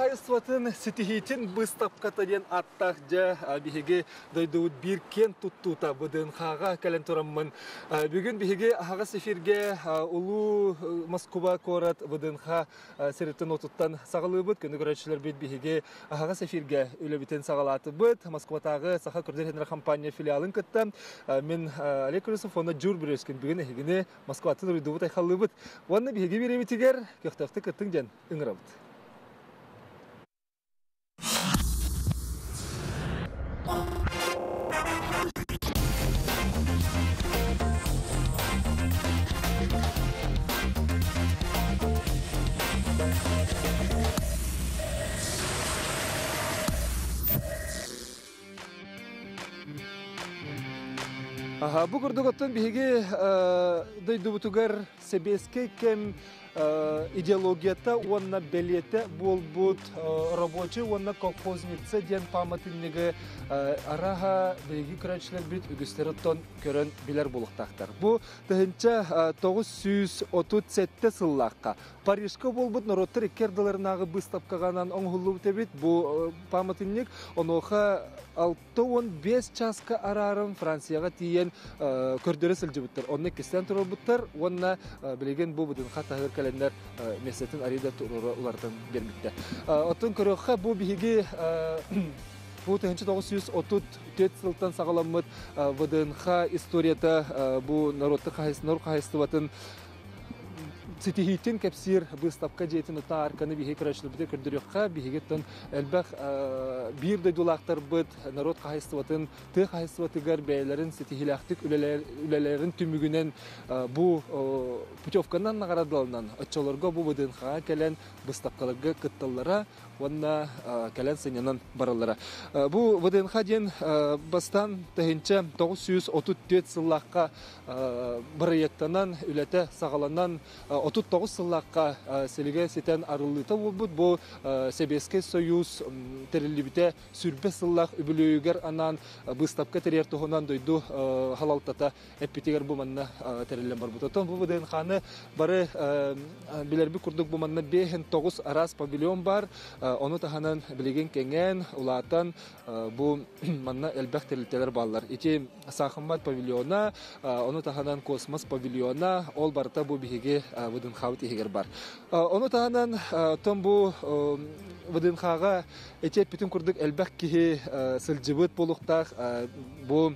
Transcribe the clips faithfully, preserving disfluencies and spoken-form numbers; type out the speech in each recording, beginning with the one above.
кайсватын ситихитин быстапкатаден аттахжа биһиги дойдуут биркен туттута БДНХга кален тураммын. Бүгүн биһиги ага сефирге улуу Москва корат БДНХ сереттен отуттан сагалыбыт. Көндө көрөчүлөр бит биһиги ага сефирге үлөбитен сагалатыбыт. Москватагы саха көрдөрхендер компания филиалын кытта. Мен Олег Крысов оны жур бирескен бүгүн эгине Москватын рыдыбыт айхалыбыт. Ванны биһиги биремитигер көктөктө кыттың жан ыңырабыт. Бу көрдөгөттөн биһиги дойдубутугар себеске кем идеологията уанна белете болбут рабочий уанна колхозница ден памятынныгы араха биһиги көрөчүлөр бит үгүстероттон көрөн билер булуктактар. Бу тыгынча тогуз жүз отуз жети сыллакка Парижка болбут народтар иккердаларынагы быстапкаганан оңгулуу тебит. Бу памятынник оноха алты он беш часка арарын Францияга тиен көрдөрө сылжыбыттар. Онны кестен турбуттар, уанна билеген бу будун хатагыр календар месетин арида туруру улардан бермекте. Отун көрөкка бу биһиги бу тогуз жүз отуз төрт сылтан сагаламмыт ВДНХ историята бу народты кайсынор кайсыбатын ситихитин кепсир быстапка жетин ута арканы биһи көрөчүлөр бит көрдөрөкка биһигеттен элбах бир дойдулактар бит народ кайсыбатын ты кайсыбатыгар бейлерин ситихилактык үлелерин түмүгүнен бу путевканан нагарадылынан очолорго бу ВДНХ келен быстапкаларга кыттыллара онна келен сененен бараллара. Бу ВДНХ ден бастан тыгынча тогуз жүз отуз төрт сыллакка проекттанан үлете сагаланан отуз тогуз сыллакка селиге сетен арылыта болбут. Бу Советский Союз терилибите сүрбе сыллак үбүлөгөр анан быстапка терер тогунан дойду халалтата эпитигер бу манна терилен барбут. Отон бу ВДНХны бары билерби курдук бу манна беш тогуз арас павильон бар. Оны таханан билеген кенген улатан бу манна элбек терилтелер баллар. Ити Сахамбат павильона, оны таханан Космос павильона, ол барта бу биһиги ВДНХ тигер бар. Оны таханан том бу ВДНХга эти бүтүн курдук элбек кихи сылжыбыт болуктак бу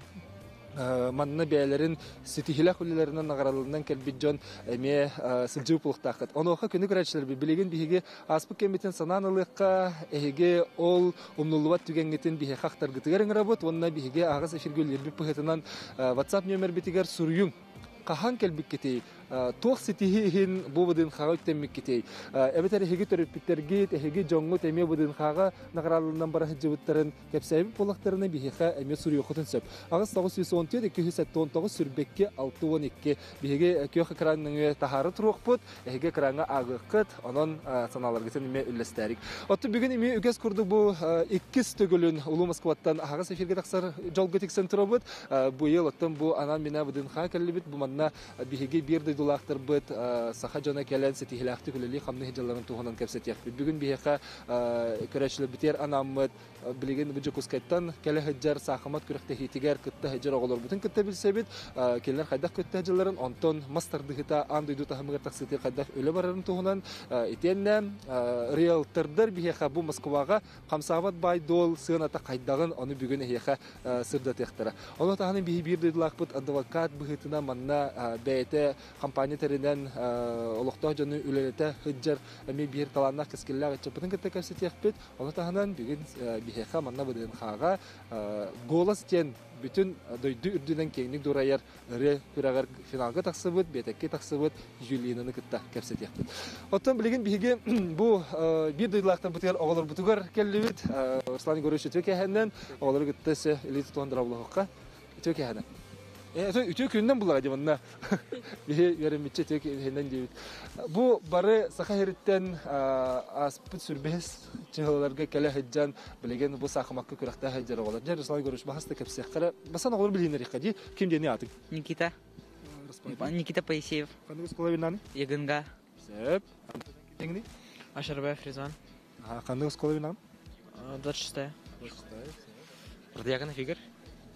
манна бәйләрен ситихилә хүлләреннән нагараларыннан кәлбит жон эме сылжы булыктакыт. Оноха көне көрәчләр билеген биһиге аспык кемитен сананылыкка эге ол умнулуат түгәнгетен биһе хактар гытыгәрен работ, онна биһиге агыс эфиргөлләр бит пыхытынан WhatsApp номер битигәр сурюм кахан кәлбит кетей тох ситихин бу ВДНХга үттәммек кетей. Эбетер эге төрөппиттерге эге жоңгу теме ВДНХга нагараларыннан бара җибеттәрен кепсәйб булыктарына биһиге эме сурю хотын сөп. Агыс тогуз жүз он төрт ике йөз он тогуз сүрбекке алты он ике биһиге көк экранның тахары турукпут эге экранга агыкыт онон саналарга теме үллестәрик. Отты бүген эме үгәс курды бу иккис төгөлүн улуу Москваттан агыс эфирге таксар жолго тексен турабыт. Бу ел оттан бу анан менә ВДНХ келбит бу манна биһиге бирде дулактыр бит саха жана келен сетихилакты күлели хамны хҗалларын туганан кепсетек. Бүген биһиге көрәчле битер анаммыт билеген бу жокускайттан келе хҗар сахамат күрәктә хитигәр кытта хҗар оголор бүтән кытта билсе бит келләр хайда кытта хҗалларын онтон мастардыгыта андыйду тахмыгы таксытыр хайда ölе барарын туганан итеннән риэлтордер биһиге бу Москвага камсават байдол сыната кайдагын аны бүген биһиге сырда тектера. Аны тагын биһи бирде дулакпыт адвокат быгытына манна бәйте компания теренен олохтоо жону үлелете хыджар эми бир таланнак кескелләр чөпүтен кетте кәсетек бит. Аны тагынан бүген биһиге манна ВДНХга голос тен бүтүн дойду үрдүнөн кеңник дураяр ре күрәгәр финалга таксыбыт бетекке таксыбыт Юлинаны кытта кепсетек. Оттан билеген биһиге бу бир дыйлактан бутер оголор бутугар келлибит. Руслан Горыш төкәһеннән оголор гыттысы элит тондырабылыкка төкәһенә. Э, үтө күндән булар ди монда. Бие яремичә төкәһеннән ди. Бу бары сахариттен аспыт сүрбес чыгаларга келе хәҗҗан билеген бу сахамакка күрәктә хәҗҗәр оголор. Җәр Руслан Горыш бахасты кепсек кара. Басан оголор билинер икәди. Ким дени атык? Никита. Никита Паисеев. Кандай школа бинаны? Ягынга. Сеп. Теңни? Ашарбаев Рязан. А қандай школа бинам? двадцать шестая. Радиогана фигер.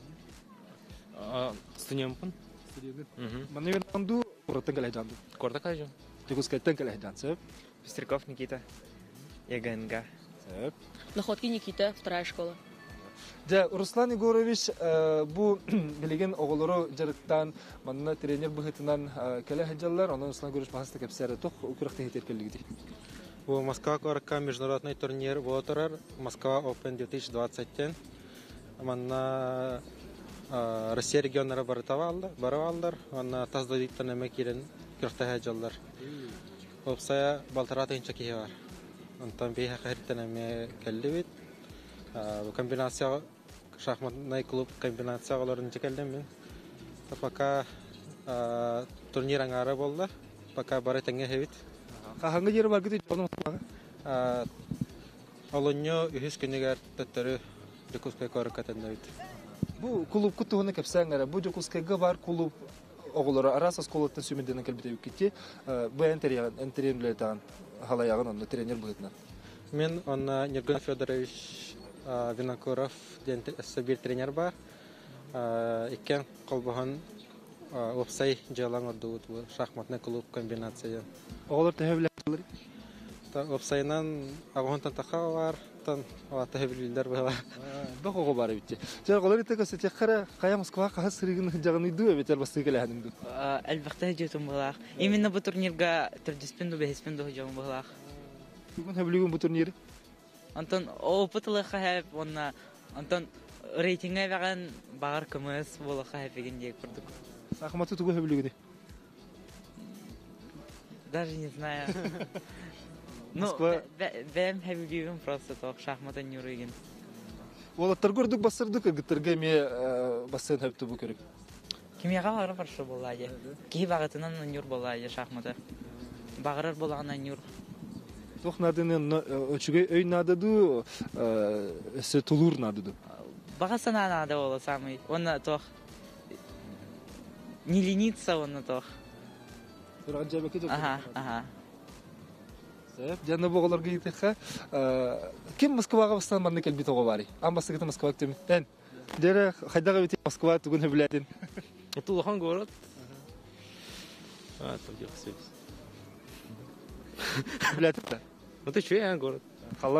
Студентпын. Маны бинамду ураттан калайданду. Корда кажу. Тегускайттан калайдан, сәп. Пестряков Никита. ЕГНГ. Сәп. Находки Никита, вторая школа. Да, Руслан Егорович, бу билеген оголоро жарыктан манна тренер быгытынан келе хаҗаллар, аны Руслан Егорович бахаста кепсәре тох укырыкта хетергелиги. Бу Москва Корка международный турнир Воторар, Москва Open две тысячи двадцать. Манна Россия регионнары барытавалдар, баравалдар, манна таздыйттан эме кирен кырыкта хаҗаллар. Опсая балтарата инча кие бар. Антан бейха хәртән эме келди бит. Бу комбинация шахматный клуб комбинацияларын чекелдем мен. Пока турнир аңары болды. Пока бары теңге хевит. Каханга жери бар гыды жордун мага. Олоньо үһүс күнүгөр төттөрү Жокускай коркатында бит. Бу клуб кутугуна кепсәңгәре, бу Жокускайга бар клуб оголоро араса сколаттан сүмеден келбите үккетти. Бу интерьер интерьерлерден халаягын онда тренер булытнан. Мен онна Нергон Федорович Винокуров ден бир тренер бар. Иккен колбахан опсай жалаң ордут бу шахматный клуб комбинация. Оголор тәһәбләрләр. Та опсайнан агонтан таха бар, тан ва тәһәбләрләр бар. Бу хого бар бит. Жер голор итә кәсәтә хара кая Москва каһа сырыгын җагыны ду бит албасы келе хәнем. Әлбәттә җитем булах. Именно бу турнирга төрдиспенду беспенду җавым булах. Бүген һәблегән бу турнир. Антон опытлы хәп, онна Антон рейтингә ваган багыр кымыз була хәп дигән дияк күрдек. Шахматы тугы һәблегәде. Даже не знаю. Ну, бәм һәблегән просто ток шахматан юрыгын. Вала торгордук басырдык гытырга ме басын һәп тубу керек. Кимияга багыр баршы була я. Ки багытынан юр була я шахмата. Багырыр булаган юр. Тох надын өчүгө өй надыду, се тулур надыду. Багасана надо было самый. Он тох не лениться он тох. Ага, ага. Сәп, жанна боголорга итеха. Ким Москвага бастан барны келби того бари. Амбасы кете Москва кем. Тен. Дере хайдага бит Москва тугун билетин. Это Лохан город. А, там где все. Билетин. Ну ты че, я город. Халла.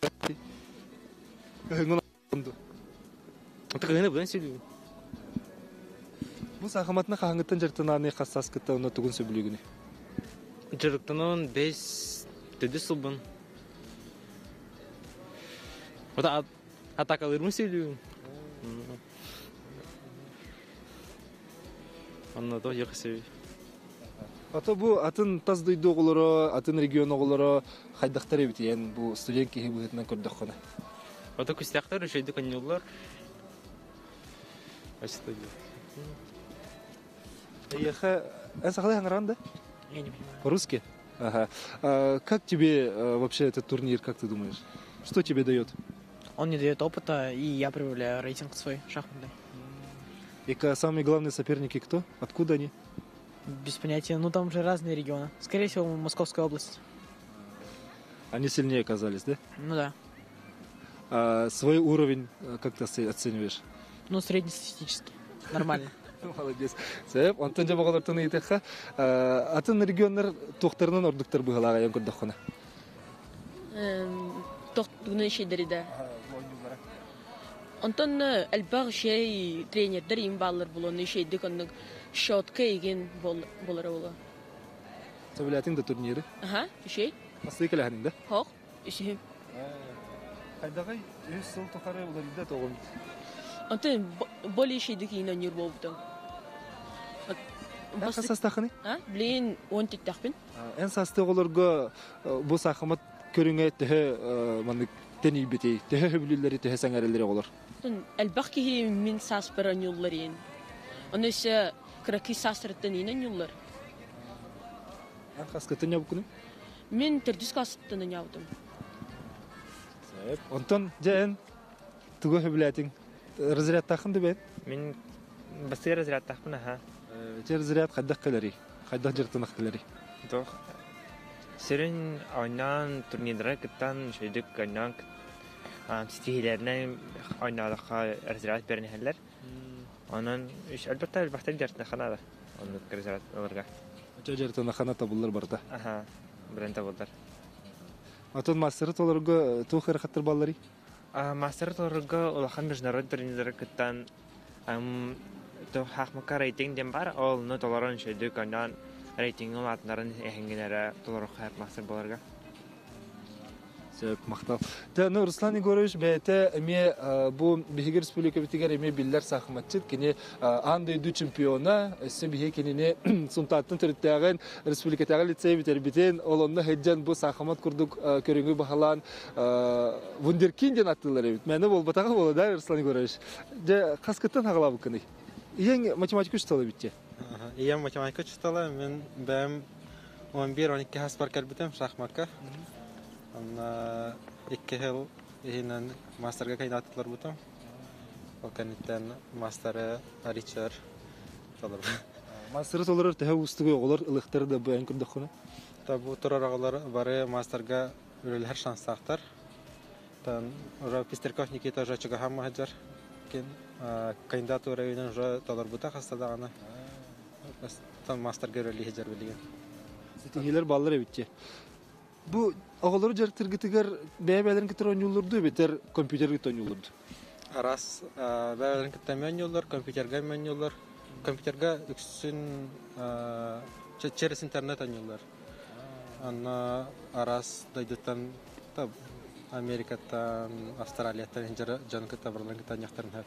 Кыгын онду. Это когда будем сидеть? Бу сахаматны хангыттан жартынаны хассас кытта оны тугун сөбүлүгүнү. Жырыктанон бес төдү сылбын. Ота атакалырмы сөйлүгүн. Анна да жаксы. Ата бу атын таздыйды оголоро, атын регион оголоро хайдактар бит, ен бу студент кеһи быгытынан көрдөх кана. Ота күстәктәр шөйдү каньоллар. Астыды. Ехе, эсахлы хангранда? Я не понимаю. По-русски? Ага. А, как тебе а, вообще этот турнир, как ты думаешь? Что тебе дает? Он не дает опыта, и я проявляю рейтинг свой шахматный. И ка- самые главные соперники кто? Откуда они? Без понятия. Ну, там же разные регионы. Скорее всего, Московская область. Они сильнее оказались, да? Ну да. А свой уровень а, как ты оце- оцениваешь? Ну, среднестатистический. Нормально. Молодец. Сәп, антон жа багалартын итеха. Атын регионнар тохтарынан ордуктар быгалага ян көрдөх кана. Тох тугны шейдери да. Антон әлбәг шей тренердер им баллар булоны шейди конны шотка иген болары була. Сәбиләтин да турниры. Ага, шей. Асты келәһенең да. Хок, ишем. Кайдагы үз сыл тохары булар иде тогын. Антон боли шейди кинен юр болду. Эн састахыны? А, блин, он титтахпин. Эн састы олорго бу сахамат көрүнгө төхө маны тени бити, төхө бүлүлөрү төхө саңарылары олор. Әлбәг ки мин саспыран юлларын. Онысы краки сасрыттан инен юллар. Эн хаскатын ябыкны? Мен төрдүс касыттан яудым. Сәп. Антон жен тугы билетин. Разряд тахынды бен. Мен басты разряд тахпын, ага. Жер разряд кайдак келери. Кайдак жертынак келери. Тох. Сирин ойнан турнирлар кыттан шөйдүк ойнан стихилеринен ойналыкка разряд бернехелер. Онан үш албетте албахтан жартына ханада. Оны разряд оларга. Очо жертона хана табыллар барда. Аха, бренда болдар. Атын мастер толорго тухер хаттыр баллары. А мастер торга улахан международный турнирлар кыттан ам то хахмака рейтинг дем бар, ол но толорон шөйдүк ойнан рейтинг олатнарын эхингенере толорга мастер боларга. Сөп мактал. Да, ну Руслан Егорович, бәйте эме бу Биһиги Республика битигер эме биллер сахматчыт кене андай ду чемпиона, эссе биһи кенене сунтаттын төрүттәгән республикадагы лицей битер битен, олонны хеджан бу сахмат курдук көрүнгү бахалан вундеркинден аттылар бит. Менә бул батага болду да Руслан Егорович. Де каскыттан хагалабы кыны. Иң математика үстәле битте. Ага, иям математика читала, мен бәм он бир он ике хаспар кәлбитем шахматка. Анна ике хил иһинен мастерга кайнаттылар бутам. Ол кәниттен мастеры Ричард талар. Мастер толорор тәһә устыгы олар ылыктыр да бәйән күрдек хуна. Та бу тораралар бары мастерга үлеләр шанс тактар. Тан ора Пестерков Никита Жачыга һәм Маһаҗар кен кандидатура өйнән жа талар бута хастада аны. Тан мастерга үлеләр һәҗәр билген. Ситигелер баллар битте. Бу оголор жертиргитигер бәбәләрен китер ойнулурду бетер компьютерге тоннулурду. Арас бәләрен киттәмен юллар, компьютерга мен юллар. Компьютерга үксүн через интернет анюллар. Анна арас дайдыттан та Америкаттан, Австралиятан инжер жанкы табырлан китан яктарын һәр.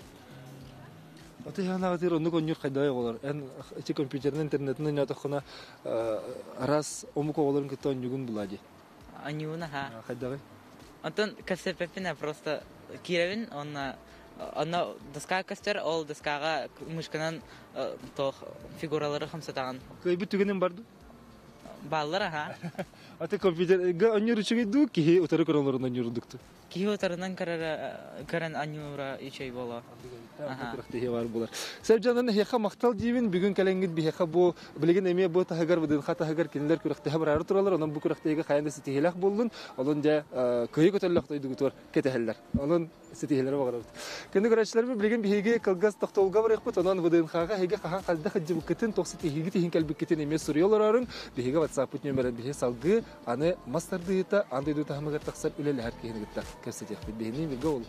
Аты яна гатыр онны коннюр кайда олар. Эн эти компьютерны интернетны ята хына арас омуко оларын китан югун булади. Анюна ха. Кайда? Антон касепепина просто киревин, он она доска кастер, ол доскага мышканан то фигуралары хамсатаган. Кай бит түгенен барды. Баллар ха. Аты компьютерга оннюр чыгы ду ки утары коронларынан юрдукту. Киотарынан карара каран анюра ичей бола. Тохтеге бар булар. Сәбҗанны хеха мактал дивин бүген кәләнгит бихеха бу билеген эме бу тагар биден хата хагар кинләр күрәхтә бар туралар, онан бу күрәхтәге хаянда ситехлах булдын. Олын да көй көтәлләх тойды гутор кетәһәлләр. Онан ситехләре багыр. Кенде көрәчләр билеген бихеге кылгас тохтолга бар ихбут, онан биден хага хеге хахан калда хҗиб кетен тохситехеге тихин кәлбик кетен эме сурьяларың. Бихеге WhatsApp номерын бихе салгы, аны мастардыта андай ду тахмагар тахсар үләләр кенегитә. Кәсәтек бит бихне биргә ул.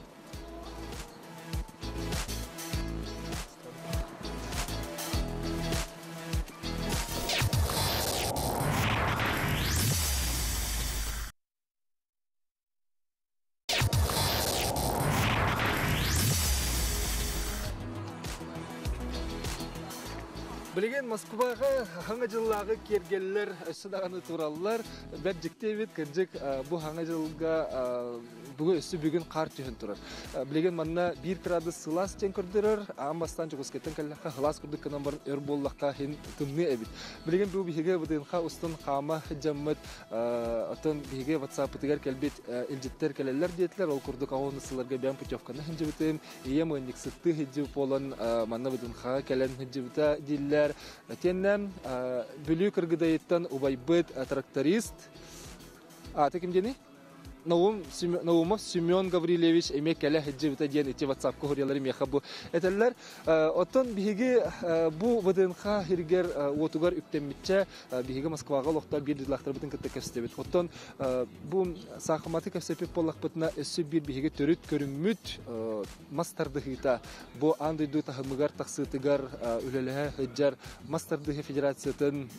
Билеген Москвага хаңа жылларга кергенлер, өсүдаганы тураллар, бер жиктебит кыржык бу хаңа жылга бүгүн өсү бүгүн кар түһөн турар. Билеген манна бир градус сылас тен көрдүрөр, амбастан жогускеттен келлакка хылас күрдүк кынан бар өр боллакка хин тымны эбит. Билеген бу биге будынга устун кама жаммат атын биге WhatsApp тигер келбит илжиттер келелер диетлер, ол күрдүк агонысыларга бен путевканы хинжибитем, иемөнник сытты хиджип болан манна будынга келен хиджибита диллер. Теннем бүлү кыргыдайыттан убайбыт тракторист. А, теким дени? Наумов Семен Гаврилевич эмек келе хиджибита ден ити WhatsApp кохорялары мехабу. Этеллер оттон биһиги бу ВДНХ хиргер отугар үктемитче биһиги Москвага лохта бир дилахтар битен кытта кепстебит. Оттон бу сахаматы кепсепип боллакпытна өссү бир биһиги төрүт көрүммүт мастардыгыта бу андай ду тахмыгар таксытыгар үлелеhe хиджар мастардыгы федерациятын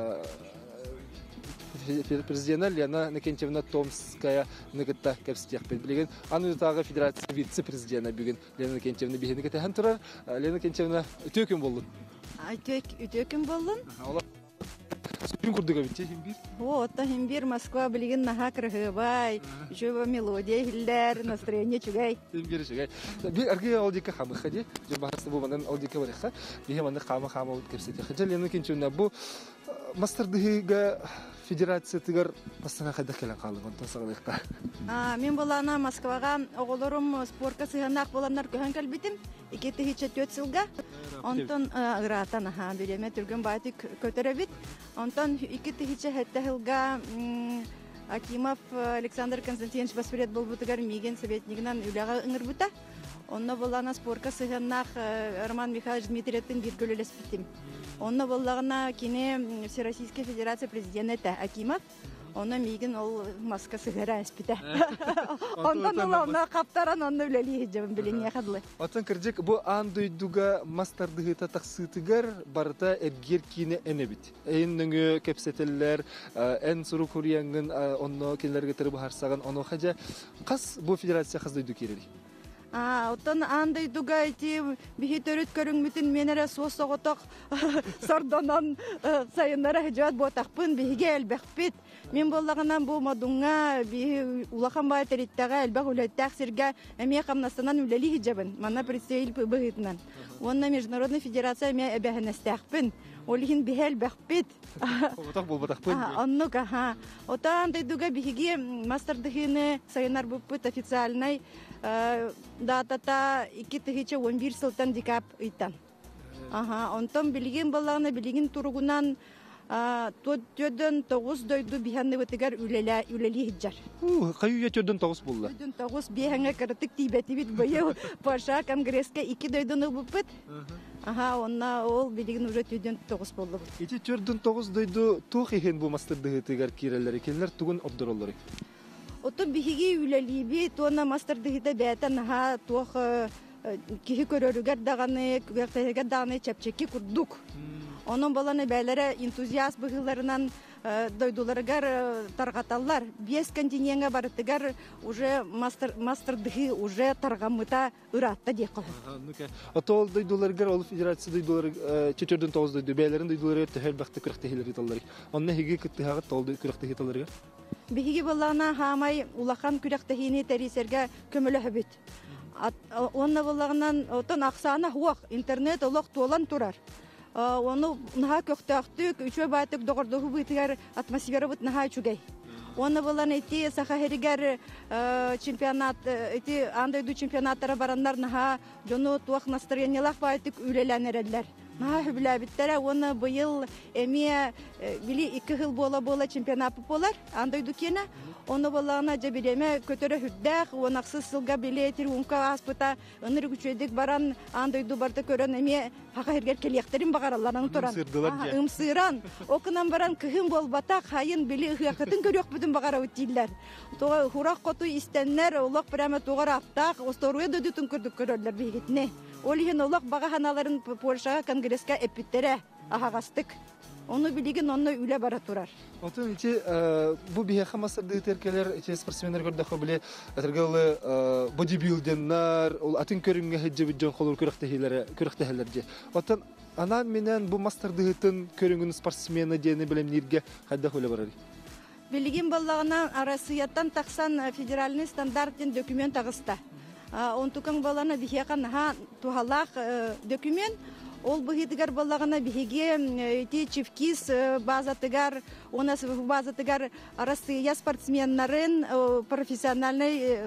президент Лена Никентьевна Томская нигытта кепстек билген. Аны тагы федерация вице-президенты бүген Лена Никентьевна бигене кетәһән турар. Лена Никентьевна төкем булды. Ай төк төкем булдым. Алар сүрүн күрдүгө бит бир. Вот та бир Москва билген наха кыргыбай. Жөбө мелодия хилләр, настроение чугай. Бир чугай. Бир аргы аудика хамы хади. Жөбәһәсе бу менен аудика бар иха. Биһе менен хама хама кепсете. Лена Никентьевна бу мастардыгы федерация тигер пастана хайда келен калын онтон сагылыкта. А, мен болана Москвага оголорум спортка сыганак боланнар көһөн келбитим. Икети хиче төт сылга. Онтон ыратан аха береме түргөн байтык көтөрөбит. Онтон икети хиче хетте хылга Акимов Александр Константинович Баспред болбутугар миген советнигинен үлага ыңырбута. Онно болана спортка сыганак Роман Михайлович Дмитриевтин биргөлөлөс битим. Онно боллагына кине Всероссийская федерация президенты Акимов. Онно миген ол маска сыгара эспите. Онтон олна каптаран онно үлели жебин билине хадлы. Атын кырдык бу андойдуга мастардыгыта таксытыгар барта эбгер кине энебит. Эйннүгө кепсетеллер, эн суру куриянгын онно кинлерге тырып харсаган оно хажа кас бу федерация хаздойду кирери. А, оттон андай дуга ити бихи төрөт көрүңмүтүн менере суосоготок сордонон сайыннара хажат ботакпын бихиге элбекпит. Мен боллаганан бу модунга бихи улахан бай териттага элбек үлөттак сирге эме камнастынан үлели хижабын. Мана представитель быгытынан. Онна международная федерация эме эбехенестакпын. Олихин бихел бекпит. Ботак болбатакпын. Оннука ха. Ота андай дуга бихиге мастардыгыны сайынар буппыт официальный датата iki тысяча он бир сылтан декап ыйтан. Ага, онтон билген баланы билген тургунан төдөн тогуз дойду биханны битигер үлеле үлели хиджар. У, каю төдөн тогуз булла. Төдөн тогуз биханга кыртык тибети бит быйыл Паша конгресске iki дойдуны буппыт. Ага, онна ол билген уже төдөн тогуз болду. Ити төдөн тогуз дойду тух ихен бу мастардыгытыгар кирелер келер тугун обдороллары. Отон бихиги үлелиби туона мастардыгыта бәтен ха туох кихи көрөрүгер даганы күгәктәгә даганы чапчеки курдук. Onun баланы бәләре энтузиаст быгыларынан дойдуларыгар таргаталлар. Без континентга барытыгар уже мастер мастардыгы уже таргамыта ыратта дик кала. Атол дойдуларыгар ол федерация дойдулар четөрдөн тогуз дойду бәләрен дойдулары тәһәл бакты кырыктыгылар италлар. Онны хиги кыттыгы толды кырыктыгылар. Биһиги балана хамай улахан күрәктәһине тәрисәргә көмөлө бит. Онны балагынан отон аксана хуак интернет олок толан турар. Оны наха көктөктүк үчө байтык догордогу битигер атмосфера бит наха чугай. Оны балан эти сахаригер чемпионат эти андайду чемпионаттары бараннар наха жону туак настроениялак байтык үлеләнерләр. Наха хүбләбиттәре оны быйыл эме били iki жыл бола бола чемпионат болар андайду кена. Оны балана жабиреме көтөрө хүддәк, онаксыз сылга билетир унка аспыта ыныр күчөдик баран андайду барда көрөн эме хакыргер келектерин багараларың туран. Имсыран. Окунан баран кыгын болбата хайын били хакытын көрөк бүтүн багара үтилер. Тога хурак коту истеннер улак прямо тогар аптак осторуя дөдүтүн көрдүк көрөлөр бигитне. Олиген улак багаханаларын Польшага конгресске эпиттере ахагастык. Onu bilgin onu üle bara turar. Otun içi bu bir hamasırdı terkeler içi sportsmenler gördük bile tergeli bodybuilderler ol atın körünge hecce bir can kolur körüktehiler körüktehilerce. Otun anan menen bu masterdıgıtın körüngün sportsmeni diyeni bilem nirge hadda öyle barari. Bilgin ballağına arasıyattan taksan federalni standartın doküment ağısta. On tukan balana bihekan ha tuhalak doküment Ол быгытыгар баллагына биһиге ти чифкис базатыгар у нас базатыгар Россия спортсменнарын профессиональный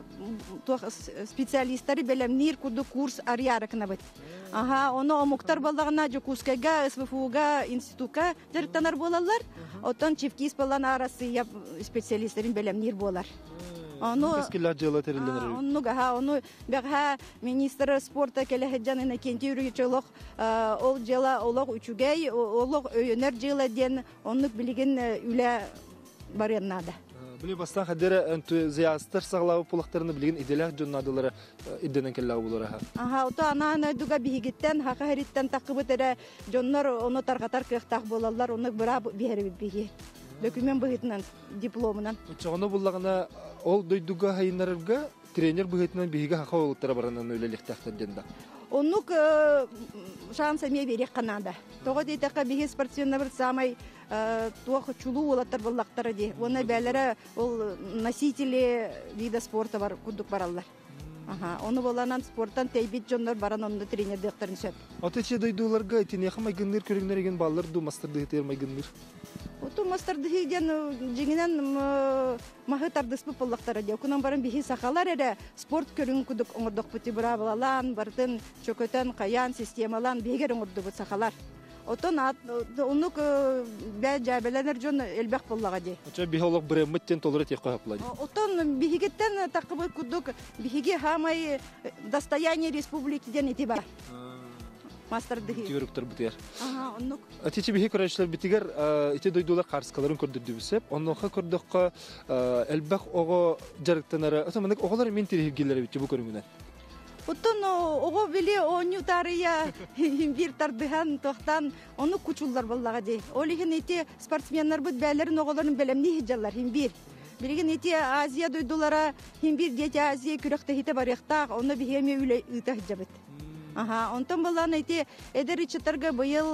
специалисттары белемнир куду курс ариарыкна бит. Ага, оны омуктар баллагына Жукускага, СВФУга, институтка жарыктанар болалар. Отон чифкис баллана Россия специалисттарын белемнир болар. Onu onu gaha onu gaha minister sporta kele hejjanına kenti yürüyüşçülük ol jela olaq üçügey olaq öner jela den onu bilgin üle baryanada. Bile bastan hadere entuziyastlar sağlağı pulaklarını bilgin ideler jonnadıları idenen kellağı bulur ha. Aha o da ana duga bihigitten haqa heritten takıbıtere jonnar onu tarqatar kıqtaq bolallar onu bira biherib bihi. Dökümen bıhıtından diplomundan. Çoğunu bullağına ol doyduga hayınlarırga trener bıhıtından bihiga haqa oğultara baranın öyleliktaktır denda. Onluk şansa me berek kanada. Toğa deytaka bihi sportsmenler samay туох чулуу улаттар буллактары ди. Оны бәләре ул носители вида спорта бар, кудук бараллар. Ага, оны боланан спорттан тәйбит жоннор баран онда тренер докторын сөп. Атычы дойдуларга тине хамай гынныр көрүңнөр еген баллар ду мастер дыйтер май гынныр. Оту мастардыхи ден жеңінен махы тардыспы пыллақтары де. Окунан барын бихи сақалар әрі спорт көрін күдік оңырдық бұты бұра балалан, бардың чөкөтен, қаян, системалан бейгер оңырды бұт сақалар. Отон онук бә жәбеләнер жон элбәк пыллаға де. Оча бихолог бремметтен толыры тек қойапылады. Отон бихигеттен тақыбы күдік бихиге хамай достояние республики ден еті бар. Мастардыхи. Тигерүктөр битер. Ага, онук. Атичи бихи көрәчләр битигер ите дойдулар карскаларын көрдү бисеп, оннокка көрдөккө элбәк ого жарыктанары. Атамандык оголар мен тиригилер бит бу көрүнгүнөн. Отон ого биле оню тария бир тардыхан тохтан оны кучуллар боллага де. Олиген ите спортсменнар бит бәләрен оголарын белемни хиҗаллар хим бир. Билген ите Азия дойдулара хим бир дети Азия күрәктә хите барыхта, оны бихеме үле ыта хиҗабыт. Ага, онтон балан эти эдери чытырга быйыл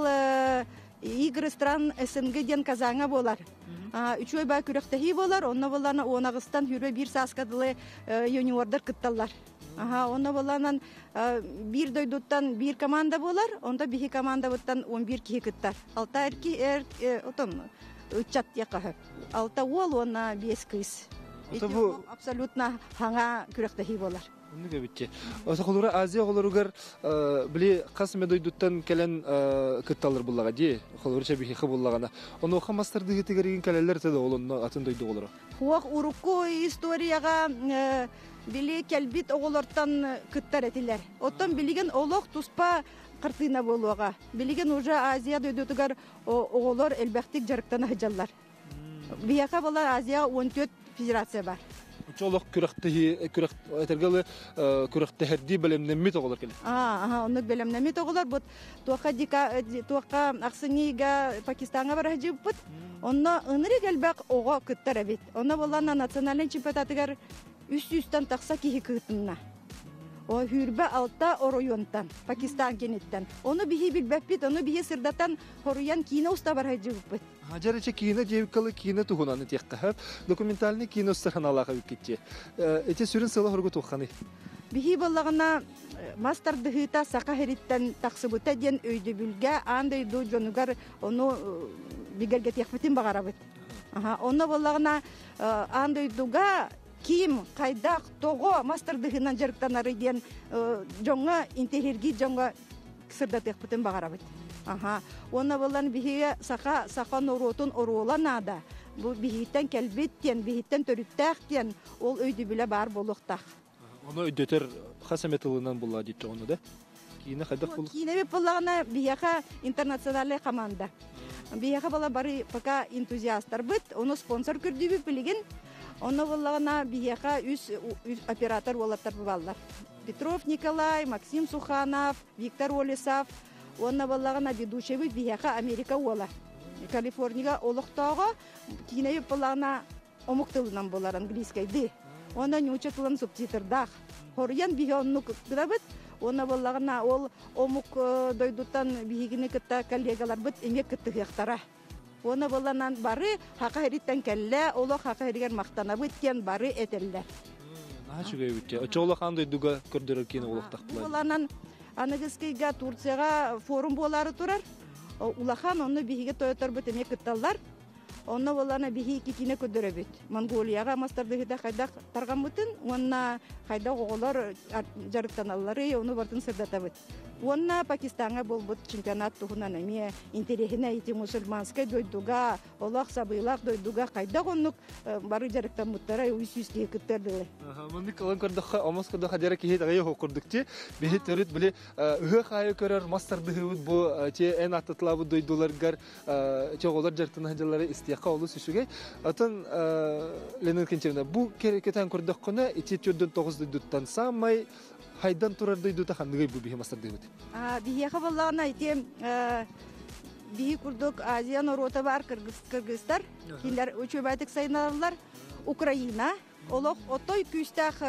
игры стран СНГ ден Казанга болар. Үчөй ба күрәктәһи болар, онна баланы Онагыстан хүрө бир саскадылы юниордар кытталлар. Ага, онна баланан бир дойдуттан бир команда болар, онда бихи команда буттан он бир кихи кыттар. Алта эрки эр отон үчат якы. Алта ол онна бес кыз. Это абсолютно ханга күрәктәһи болар. Нуга битче. Оса холура Азия холуругар били касме дойдуттан келен кытталар буллага ди. Холура чабихи хыбуллагана. Ону хамастарды гитегерген келелер теде олонно атын дойду олора. Хуак урукку историяга били келбит оголортан кыттар этилер. Оттон билиген олох туспа кыртына болуга. Билиген уже Азия дойдутугар оголор элбектик жарыктан хыжаллар. Бияка бала Азия он төрт федерация бар. Чолок күрәктәһи күрәк этергәле күрәктәһди белемнәме тоголар келе. А, ага, онны белемнәме тоголар бут. Туака дика туака Аксынига Пакистанга баражып бут. Онна ыныры gelбәк ого кыттар бит. Онна болларна национальный чемпионатыгар үс-үстән такса кихи кытынна. О хүрбә алта оройонтан, Пакистан кенеттен. Оны бихи билбәп бит, оны бихи сырдатан хоруян кино уста баражып бут. Хаҗарыча кино җевкалы кино тугунаны теккәһәп, документальный кино сахналага үккетче. Эте сүрен сылы хоргы туханы. Бихи баллагына мастер дыгыта сака хериттен таксыбыта ден өйдө бүлгә андай ду жонугар оны бигерге текфетин багарабыт. Ага, оны баллагына андай дуга ким кайдак того мастер дыгынан жарыктанары ден жоңга интерьерги жоңга сырда текфетин багарабыт. Ага, оны баллан бихиге сака сака норотун ороланада. Бу бихиттен келбеттен, бихиттен төрүттәктен ол өйдө биле бар болуктак. Оны өйдөтер хасаметылынан булла дип оны да. Кийине кайдак бул. Кийине баллагына бияка интернациональный команда. Бияка бала бары пока энтузиасттар бит, оны спонсор көрдүбү билген. Оны баллагына бияка үс оператор болаттар баллар. Петров Николай, Максим Суханов, Виктор Олесов. Онна баллагына ведущий бияка Америка ола. Калифорнияга олуктага кине баллагына омуктылынан болар английскайды. Онда нюча тылын субтитрдах. Хорян бигонну кыдабыт. Онна баллагына ол омук дойдуттан бигине кытта коллегалар бит эмек кыттыгыктара. Онна балланан бары хакайриттен келле, оло хакайригер мактанабыт кен бары этеллер. Ачуга битче. Очола кандай дуга көрдөрөр кине олуктак булай. Балланан Анагыскайга Турцияга форум болары турар. Улахан оны бихиге тойтар бит эмек кытталлар. Онна балана бихи кикине көдөрө бит. Монголияга мастардыгыда кайда тарган бутын, онна кайда оголор жарыктаналлары, оны бартын сырдата бит. Онна Пакистанга болбут чемпионат тугунан эме интересине ити мусульманскай дойдуга, Аллах сабыйлак дойдуга кайда оннук бары жарыктан буттара үс-үске кыттерди. Ага, мынды калан көрдөхө, амаскада хадара кихет агай хокурдукче, бихи төрүт биле ы хай көрөр мастардыгыбыт бу те эн аттатлабы дойдуларгар чоголор жартына жалары истияка олус үсүгө. Атын Ленин Кенчевна бу керекетен көрдөхкөнө ити төрдөн тогуз дойдуттан самай хайдан турар дойдута хандыгай бу бихи мастардыгыбыт. А бихига баллана ити бихи курдук Азия норота бар Кыргызстар, киндер өчөбайтык сайналар, Украина, олох отой күстах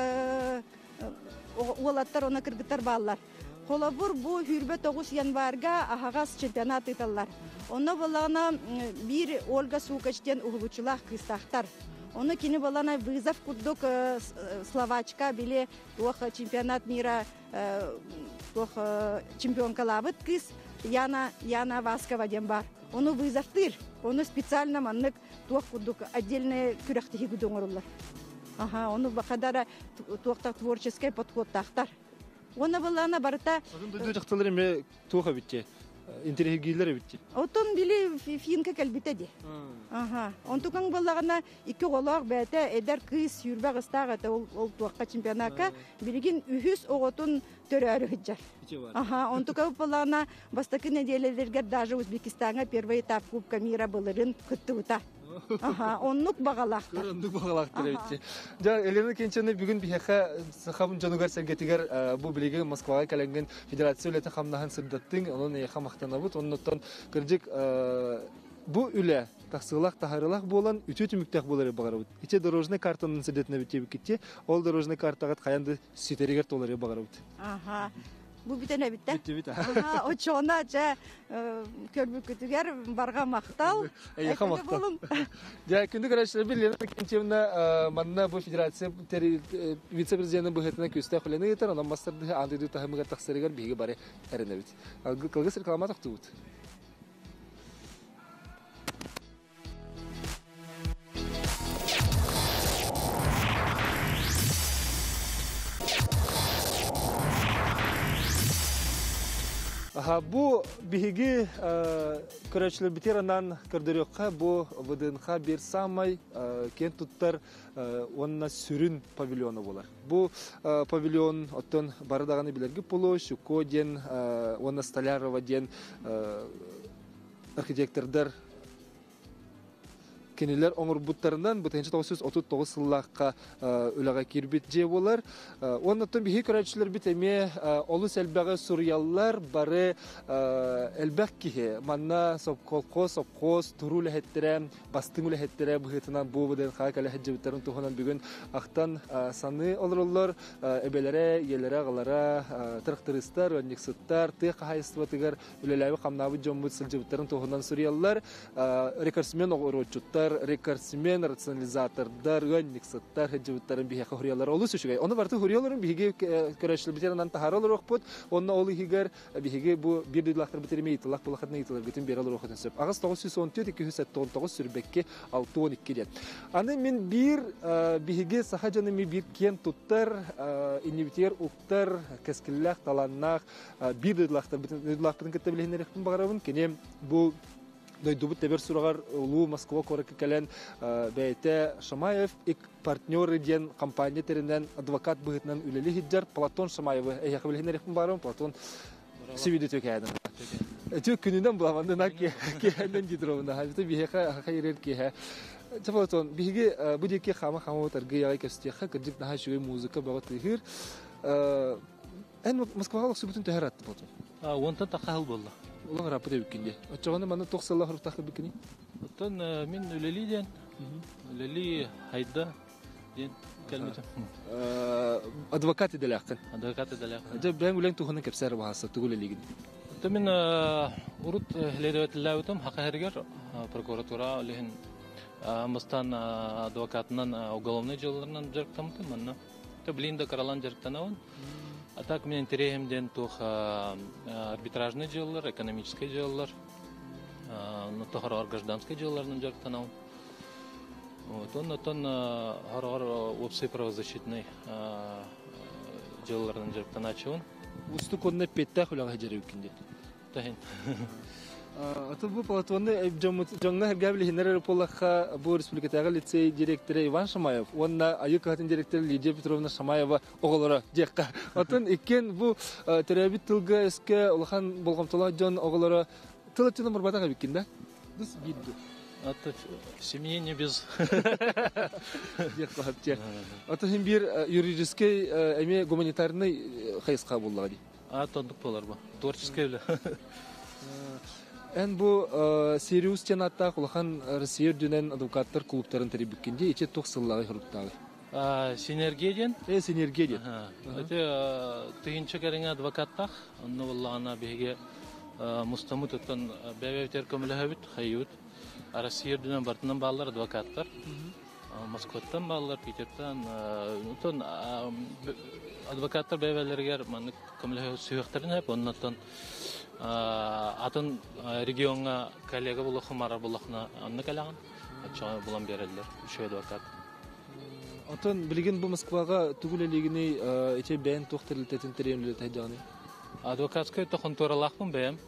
олаттар она кыргыттар баллар. Холобур бу хүрбе тогуз январга ахагас чемпионат италлар. Оны балана бир Ольга Сукачтен угулучулах кыстахтар. Оны кини балана вызов курдук Словачка биле тох чемпионат мира тох чемпионка лабыт кыз Яна Яна Васкова ден бар. Оны вызовтыр. Оны специально маннык туак кудук отдельные күрәхтеһи гудоңорлар. Ага, оны бакадара туакта творческий подход тахтар. Оны балана барыта Атын дөйдө жакталар эме туха битте. Интерегилер битте. отон били финка калбите ди. Ага. Он тукан баллагана ике голак бәте эдер кыз юрба гыстага та ол ол туакка чемпионатка билигин үһүс оготун төрөрү хиджар. Ага, он тука баллагана бастакы неделелерге даже Узбекистанга первый этап Кубка мира былырын кыттыута. Ага, оннук багалактар. Көрөндүк багалактар битте. Жа Елена Кенчене бүгүн бихеха сахабын жанугар сергетигер бу билиги Москвага келенген федерация үлете хамнахан сырдаттың, онун яха мактанабыт, оннуттан кырдык бу үле тахсылак тахарылак болан үтө түмүктөк болары багарабыт. Иче дорожный картанын сырдетне битеп кетти. Ол дорожный картага каянды ситеригер толары багарабыт. Ага. Бу битене битте. Битте бит. Ага, очона жа көрбүк күтүгер барга мактал. Яха мактал. Я күндүк арашыр Елена Кенчевна манна бу федерация вице-президенты быгытына күстә хөләне итер, анан мастарды андыды тахымга таксырыгар биге баре эренә бит. Кылгыс реклама тактыбыт. Ага, бу биһиги көрәчләр битеранан көрдөрөккә бу ВДНХ бер самай кен туттар онна сүрүн павильоны булар. Бу павильон оттон бардаганы билерге полош, Коден, онна Столярова ден архитектордар кенелер оңыр буттарынан бүтенче тоғыз жүз отуз тогуз сыллаққа үліға кирбит же болар. Оннаттан бихи көрәтшілер бит әме олыс әлбәғі сурьяллар бары әлбәқ кихе. Манна сопқолқос, сопқос, тұру ләхеттірі, бастың ләхеттірі бұғытынан бұл бұден қақ әлі әджебіттарын тұғынан бүгін ақтан саны олырылар, әбелері, елері, ғалары, тұрықтырыстар, өннексіттар, тұқ қайыстыватығар үлеләуі қамнабы жомбыт сылжебіттарын тұғынан сурьяллар, рекордсмен оғыр отчуттар, рекордсмен рационализатордар, өннексіттар, әджебіттарын бихе құриялар олыс үшігай. Оны барды құрияларын бихеге көрәшілі бітерінен тахаралар оқпыд, онына олы хигер бихеге бұл бір дүйділақтар бітеріме етілақ бұлақатына етілер гетін бералар оқытын сөп. Ағыз тоғыз жүз он төрт екі жүз он тоғыз сүрбекке алты он екі ден. Аны мен бір бихеге саха жаны мен бір кен тұттар, иневитер ұқтар, кәскілләқ, таланнақ, бір дүйділақтарын кетті білігінер екпін бағарабын. Кене бұл дойдубут тебер сурагар улуу Москва коракы келен бәйте Шамаев ик партнеры ден компания теринен адвокат быгытынан үлели хиджар Платон Шамаевы эяқы білігінер екпін барым Платон сивиді төкәдім. Төк күнінен бұламанды нақ кеәнден гидровына хабиты бихеқа хайрер кеә. Платон, бихеге бұдеке қама қама отарғы яғай көстеққа кірдік наға шүгей музыка бағыт тығыр. Ән Москвағалық сүбітін төхер атты Платон? Онтан тақағыл болды. Улан рапы деп біккенде. Отчағаны маны тоқсалла құрықтақы біккені? Оттан мен өлелі ден, өлелі хайда ден кәлметім. Адвокат едел ақын? Адвокат едел ақын. Жа бәң өлен тұғының кәпсәрі бағасы тұғыл әлеген? Оттан мен ұрыт ледеветілі өтім, хақы әргер прокуратура олеген Амыстан адвокатынан уголовный жылларынан жарықтамытым манна. Блинда каралан жарықтанауын. А так мне интересен тух арбитражный деллар, экономический деллар, но тохар гражданский деллар на джартанау. Вот он на тон харар общий правозащитный деллар на джартаначун. Устук он на пятах уляга хаджарев кинде. Тахин. Аты бу Платонны жаңна гәбле хинер полаха бу республикадагы лицей директоры Иван Шамаев, онна айык хатын директоры Лидия Петровна Шамаева оголора жекка. Атын экен бу терабит тылга эске улахан болгомтола жон оголора тылчының бурбатага биккен да. Дус бидду. Аты семье не без. Жекка хатче. Аты бир юридический эме гуманитарный хайска буллагы ди. А тондук болар бу. Творческий беле. Эн бу Сириус тенатта кулахан Россия дүнен адвокаттар клубтарын теребиккенде иче токсыллагы хруптагы. А синергия Э синергия. Это тыгынча кереңе адвокаттах, онны валлана беге мустамуттан бәбәтер көмөлөбүт хают. Россия дүнен бартынан баллар адвокаттар. Москвадан баллар, Питерден, утон адвокаттар бәбәләргә маны көмөлөбүт сөйөктөрүн хеп оннан атын регионга коллега булахы мара булахна анны калаган. Ача булан берелдер. Үч адвокат. Отон билген бу Москвага түгүлелигини эче бен тохтырылтатын теремле тайдаганы. Адвокатская тохон торалахмын бәм.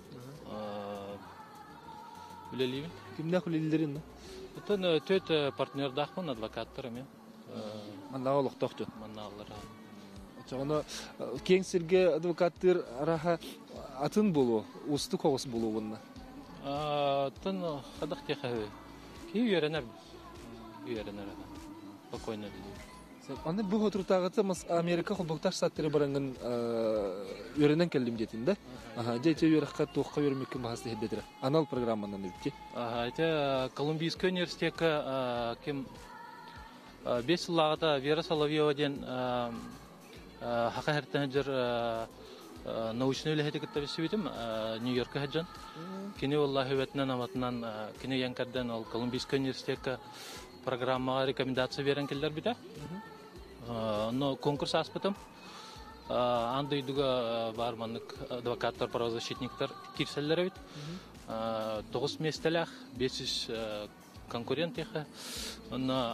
Билелибин. Кимдә хулиллерин? Отон төт партнер дахмын адвокаттар мен. Манда олук тохту. Манналар. Ачагына кең сирге адвокаттар араха атын болу, усты когус болу bunna. Атын хадак техе. Ки үйренер. Үйренер. Спокойно. Аны бу отыртагыты Америка хобукташ саттыры баранган үйренен келдим детинде. Аха, жете үйрәккә тоққа үйрәмәккә бахас хеддетер. Анал программанан үтте. Ага, это Колумбийский университет кем бес лагата Вера Соловьева ден хакыйкатен жер научный лехетик тәбисибитим Нью-Йоркка хаҗан. Кини валлаһи ватнан аматнан кини янкардан ол Колумбийский университетка программага рекомендация берен келдер бите. Но конкурс аспытым. Андай дуга барманнык адвокаттар, правозащитниктар кирселлер бит. Тогуз местелах, бес жүз конкурент еха. Онна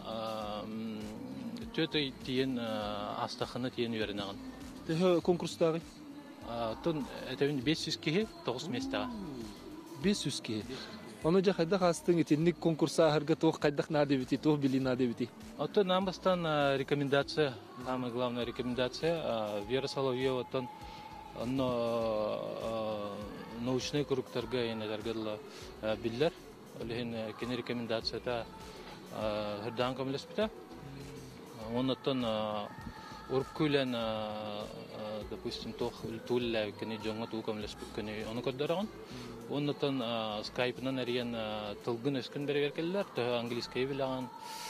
төтөй тиен астаханы тиен үйренаган. Те конкурстагы? Тон этебин бес жүз кихи тогуз местага. бес жүз кихи. Оны жахайда хастың этинник конкурса харга тох кайдак нады бити, тох били нады бити. Это нам бастан рекомендация, самая главная рекомендация. Вера Соловьева тон научный кругтарга енелергедла биллер. Олеген кене рекомендация та хырдан камлеспита. Он тон уркулен, допустим, тох тулля кене жонга ту камлеспит кене оны коддараган. Оннотон скайпнан ариен тылгын өскөн бере беркеллер, то английский билаган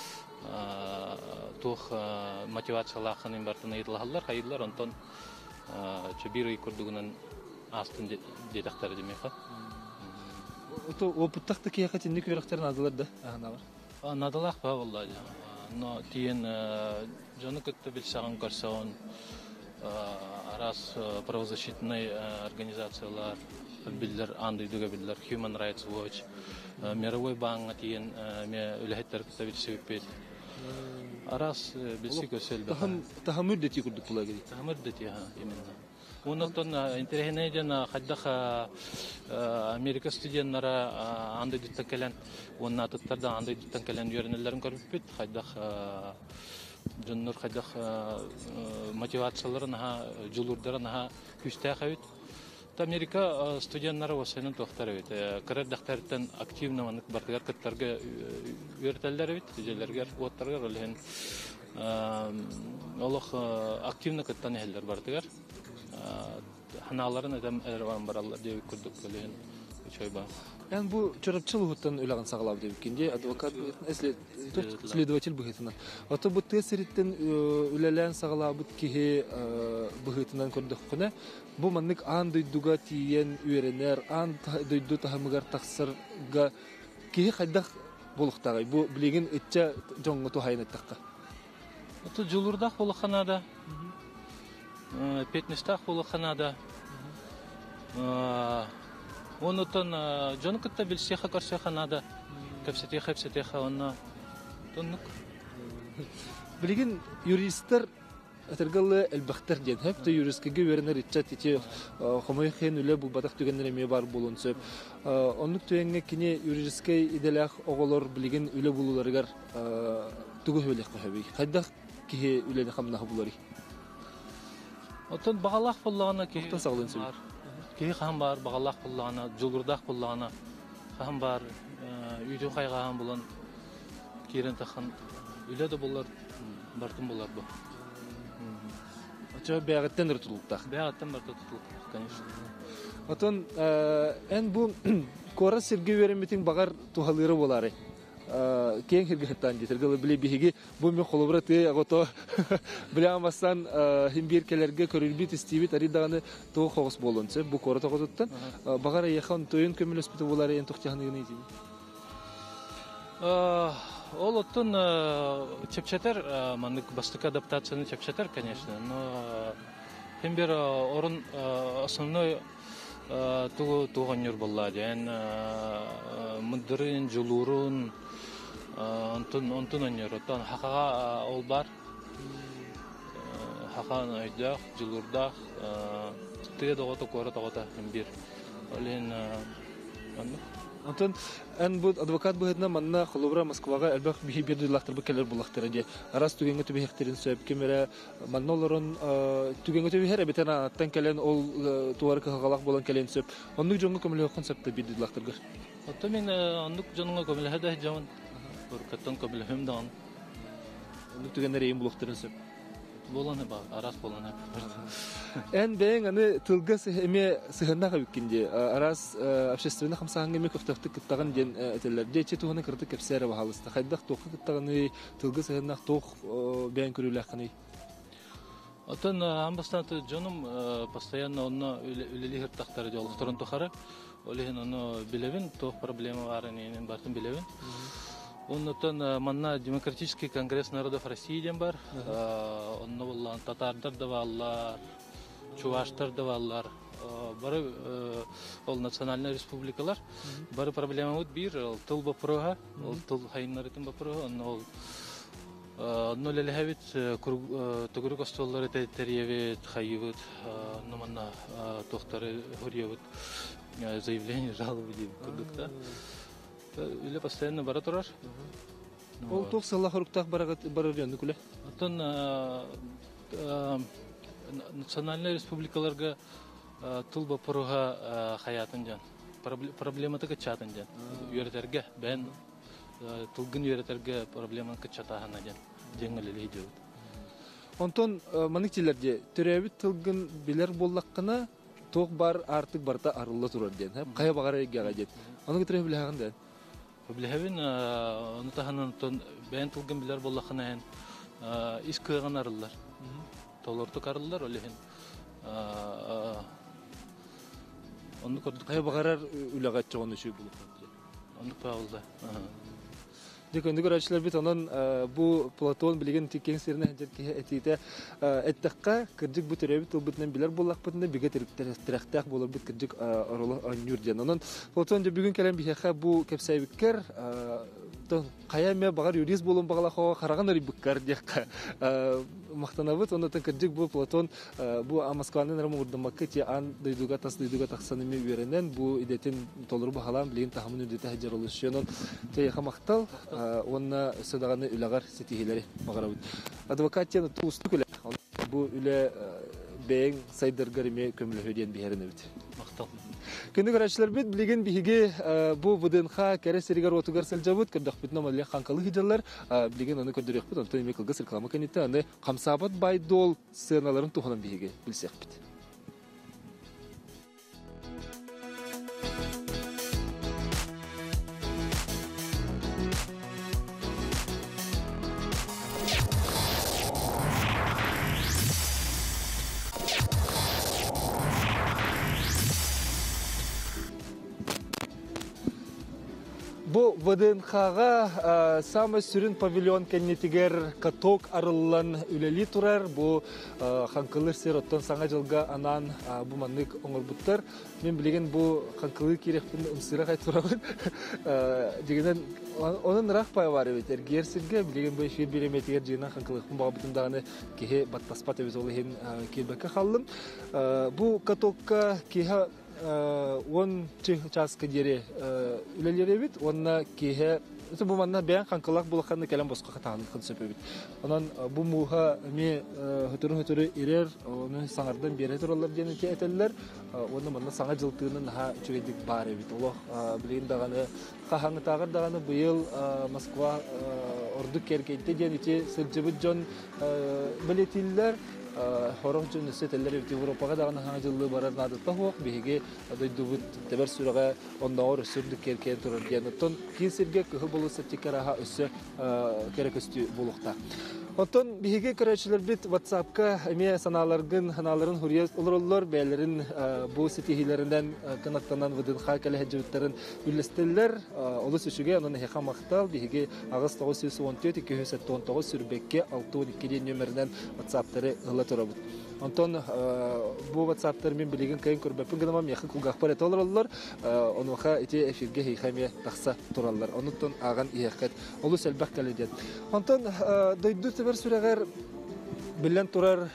тох мотивациялахын бартын айтылалар, хайдылар, онтон чебирый курдугунан астын детактар демеха. Ото опыттакты кияхатын ник верахтар надалар да, аналар. Надалах ба валлаhi. Но тиен жоны көттө билсаган көрсөгөн раз правозащитный организациялар биллер андай дуга биллер Human Rights Watch мировой банк тиен ме үлехеттер кытабилсебет арас билси көсөлбө Тахам тахамыр дети курдук булагы. Тахамыр дети ха именно. Онотон интернет жана хаддаха Америка студенттары андай диттен келен онна таттарда андай диттен келен үйрөнөлөрүн көрүп бит хаддаха Жоннор хадах мотивацияларын ха жулурдарын ха күстәхәвит. Америка студентлары васынын тохтар бит. Кырар дактардан активно маны бартыгар кыттарга үертәлләр бит, җәләргә оттарга ролен. Аллах активно кыттан хәлләр бартыгар. Ханаларын адам әрван бараллар дип күрдек белән чойба. Эн бу чорапчылыгыттан уйлаган саглап деп кинде адвокат эсле следователь быгытына. Ото бу тесриттен үлелән саглабыт кихе быгытынан көрдек кына. Бу маннык андай дуга тиен үйренер, ан дойду тахамыгар таксырга кихе кайдак булыктагы. Бу билеген этче жоңго тухайнаттакка. Ото жулурдак булыкханада. Петнестах булыкханада. Онотон жон кытта билсеха көрсөха нада. Кепсете кепсетеха онна. Тоннук. Билеген юристтер атыргалы элбахтар ден хепте юристкеге вернер итчат ити хомой хен үле бу батак түгеннер эме бар болун сөп. Оннук төеңге кине юристкей иделах оголор билеген үле булуларыгар түгө хөлек кахаби. Кайдак кихе үле хамна булары. Отон багалак буллагына ки. Тохта саглын сөп. Ки хам бар багалак буллагына, жулурдак буллагына хам бар, үйдө кайгаган булан кирен тахан үле де булар бартын булар бу. Ача бягаттан рутулуктак. Бягаттан бар тутулук, конечно. Отон эн бу кора сирге веремитин багар тухалыры болары. Кең хиргеттан дитергеле биле биһиги бу ме холобраты агото билямасан химбиркелерге көрүлбит истибит аридаганы то хогос болончу бу кора тоготуттан багар яхан тоюн көмөлөспүтү болары эн тохтяны гыны ди. Ол оттон чепчетер мандык бастык адаптацияны чепчетер, конечно, но химбир орун основной туғаннер болла ден мындырын жылурун онтун онтун оннер оттан хакага ол бар хақан айдах жылурдах тыя догото кора тогота бир олен анны Антон, эн бу адвокат быһытна манна холобра Москвага элбах бихи бирдилахтар бу келер булахтар ди. Арас түгенге түбехтерин сөп кемере маннолорун түгенге түбехер бетена аттан келен ол туар кагалак болан келен сөп. Оннук жоңго көмөлө концепты бирдилахтарга. Отто мен оннук жоңго көмөлө хада жаман. Буркаттан көмөлө хемдан. Оннук түгеннер эйин булактарын сөп. Боланы ба, арас боланы. Эн бэйн аны тылга эме сыхыннаға бүккенде. Арас общественный хамсағанға эме көфтақты кыттаған ден әтелер. Дейче туғаны кырды кәпсәрі бағалысты. Қайдақ тоқы кыттағаны тылга сыхыннақ тоқ бэйн көрілі аққаны. Отын амбастан жоным постоянно онно үлелі хырттақтары жолықтырын тұқары. Олеген оны білевін, тоқ проблема барын енен бартын білевін. Оннотон манна демократический конгресс народов России ден бар. Онно боллан татардар да баллар, чуваштар да баллар. Бары ол национальный республикалар. Бары проблема вот бир, ол тыл бапырога, ол тыл хайыннарытын бапырога, онно ол онно лелехевит тугуру костоллары тәревет, хайывыт, онно манна тоқтары хурьевыт, заявление, жалобы дейм күрдікта. Үле постоянно бара турар. Ол тоқ сылла хоруктақ барар янды күлі? Атын национальный республикаларға тыл бапыруға хаятын жан. Проблематы качатын жан. Үйретерге, бән тылгын үйретерге проблеманы качатағына жан. Жеңілі лейді. Онтон манықтелерде түрәбіт тылгын білер боллаққына тоқ бар артық барта арылы турар ден. Қая бағар егеға ден. Оны күтірі біле ағын ден? Білевін, оны тағанын бәйін тылгын білер боллаққына ис күйған арылар. Толортық арылар, олеген. Оны көрдік. Қая бағарар үліғат жоғын үші болуққан? Оны пағылды. Декөнді көрәшілер бет, онын бұл Платон білеген теккен серіне әнжерке әтейті әттіққа кірдік бұт өрәбіт ұлбытынан білер болақ бұтында бігі тіріқтәқ болар бұт кірдік орылы өңірден. Онын Платон жа бүгін кәлем бейхеқа бұл кәпсәйбіккер қая мен бағар юрист болуын бағалақуға қараған өрі бүккар деққа мақтанабыт. Онытын кірдік бұл Платон бұл Москваның әрі мұғырдымаққа те ан дойдуға тас дойдуға тақсанымен веренен бұл идетін толыры бағалан білеген тағымын өндеті әжер олы үшенон тейеқа мақтал онна сөдағаны үлағар сетихилері бағарабыт. Адвокаттен тұлысты күлі бұл үлі бәйін сайдырғарыме көмілі өден бейерін өбіт. Мақтал. Күнді көрәшілер бет білеген бігі бұл бұдынға кәрі серігер отығар сәлжабыт, көрдіқ бітін амалия қанқалы хиджалар, білеген оны көрдірек бет, онтан емек қылғы сіркалама кәнетті, аны қамсабат байдол сығыналарын тұғынан бігі білсек бет. Бу ВДНХ-га самый сүрін павильон кәннетігер каток арылан үлелі турар. Бу ханкылыр сер оттан саңа жылға анан бу маннык оңыр бұттар. Мен білеген бу ханкылы керекпін ұмсыра қай турабын. Дегенен оның рақ пай бар өйт. Әргер сірге білеген бу эфир береметігер жегенен ханкылықпын баға бұтындағаны кеге баттаспат өз олы хем келбәкі қалым. Бу катокка кеге он часка дере үлелері бит, онна кеге бұл манна бән қанқылақ бұлаққанды кәлем босқа қатағаны қынсөпі бит. Онан бұл мұға ме хүтірі-хүтірі ерер, оны саңардан бері тұралар денеке әтелілер, оны манна саңа жылтығының наға чөгедік бар бит. Олық білейін дағаны, қағаңы тағыр дағаны бұйыл Москва ордық кергейді денеке сылжыбыт жон білетілілер, хорох жөн өсетелер Европаға дағаны хаңа жылы барар надытта хоқ, бейге дойдубыт тәбір сүріға ондағыр өсірдік керкен тұрар ден. Оттон кейін серге күхі болу сәттекер аға өсі керек өсті болуқта. Оттон бейге көрәшілер бит WhatsApp-ка әме саналарғын, ханаларын хұрияз олырылар, бәлерін бұл сетихилерінден қанаттанан вұдынға кәлі әджіуіттарын үлістілер. Олы сөшіге онын хеқа мақтал, бейге ағыз тоғыз жүз он төрт екі жүз он тоғыз сүрбекке алты он екі нөмірінен WhatsApp-тары ғыла тұрабыд. Онтон бу WhatsApp-тар мен билеген кайын көрбөппүн гына мам яхы кулгах парет олар. Онуха эти эфирге хейхаме тахса тураллар. Онуттон аган иякет. Олу селбак каледет. Онтон дойду тебер сүрегер билен турар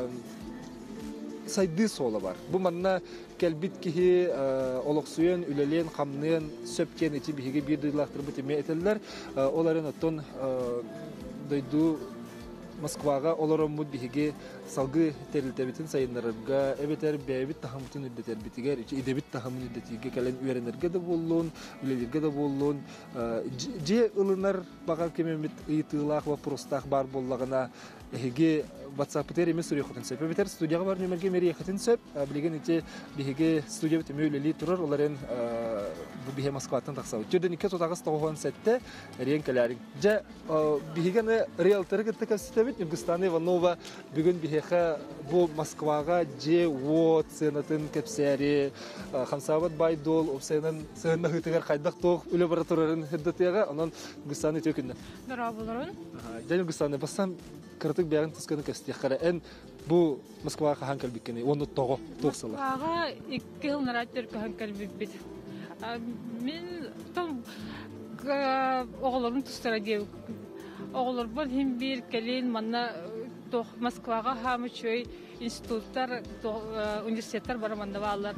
сайды сола бар. Бу манна келбит кихи олоксуен, үлелен, хамнен, сөпкен эти биһиге бир дыйлактыр бу теме этеллер. Оларын оттон дойду Москвага олорон мут биһиге салгы терилтебитин сайыннарга эбетер бэбит тахамтын үддетер битигер идебит тахамын үддетиге кален үеренерге да боллун, үлелерге да боллун. Же ылынар багар кемемит ыйтылах вопростах бар боллагына эге WhatsApp-тер эмес сурехотын сөп. Эбетер студияга бар нөмерге мери ехотын сөп. Билеген ите биһиге студия бит мөйлели турар, оларын бу биһе Москвадан таксау. Жөдөн ике тотагыс тогон сетте рен каларин. Же биһигене риэлторга такасытабит Ингустаны Иванова бүгүн биһеха бу Москвага же во ценатын кепсери Хамсабат Байдол опсенен сенна хытыгар кайдак тог үлө бара турарын хеддетега анан Ингустаны төкүннө. Дара болорун. Жан Ингустаны басам кыртык бягын тусканы кестехара эн бу Москвага ханкал бикени оны того токсала. Ага икки жыл нараттер ханкал бит. Мен том оголорун тустара дев. Оголор бар хим бир келин манна тох Москвага хамы чөй институттар университеттер бар манда балар.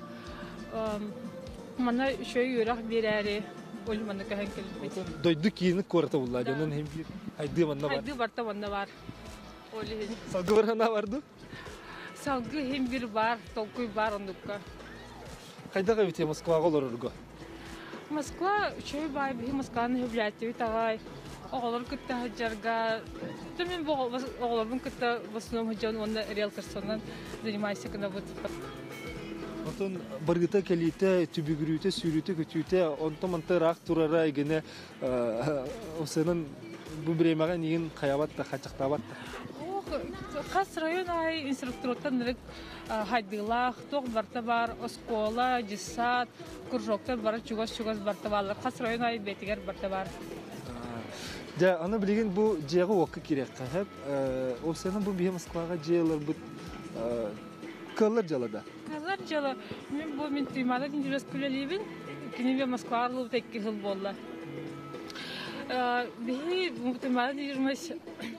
Манна чөй юрак бирәре ол манна ханкал бит. Дойду кийини корта булла жанын хим бир хайды манна бар. Хайды барта манна бар. Олин. Салгы барана барды? Салгы хим бир бар, толкуй бар ондукка. Кайдага бите Москвага олорурго? Москва чөй бай би Москваны хөбләтти тагай. Оголор кытта хаҗарга. Төмен бу оголордун кытта басным хаҗан онда риэлторсоннан занимайся кына вот. Онтон баргыта келите түбүгүрүтө сүрүтө көтүтө онтон мантырак турара игене осенин бу бремага нигин каябат та хачактабат. Ох, хас район ай инструктороттан рек хайдылах, тог барта бар, оскола, десат, кружоктар бар, чугас-чугас барта бар. Хас район ай бетигер барта бар. Да, аны билген бу жега окка кирек кахап, осенин бу биһе Москвага жейлер бу каллар жалада. Каллар жала, мен бу мен тыймада инженер күлелибин, кинебе Москвага текки жыл болла. Биһи мутамада дирмас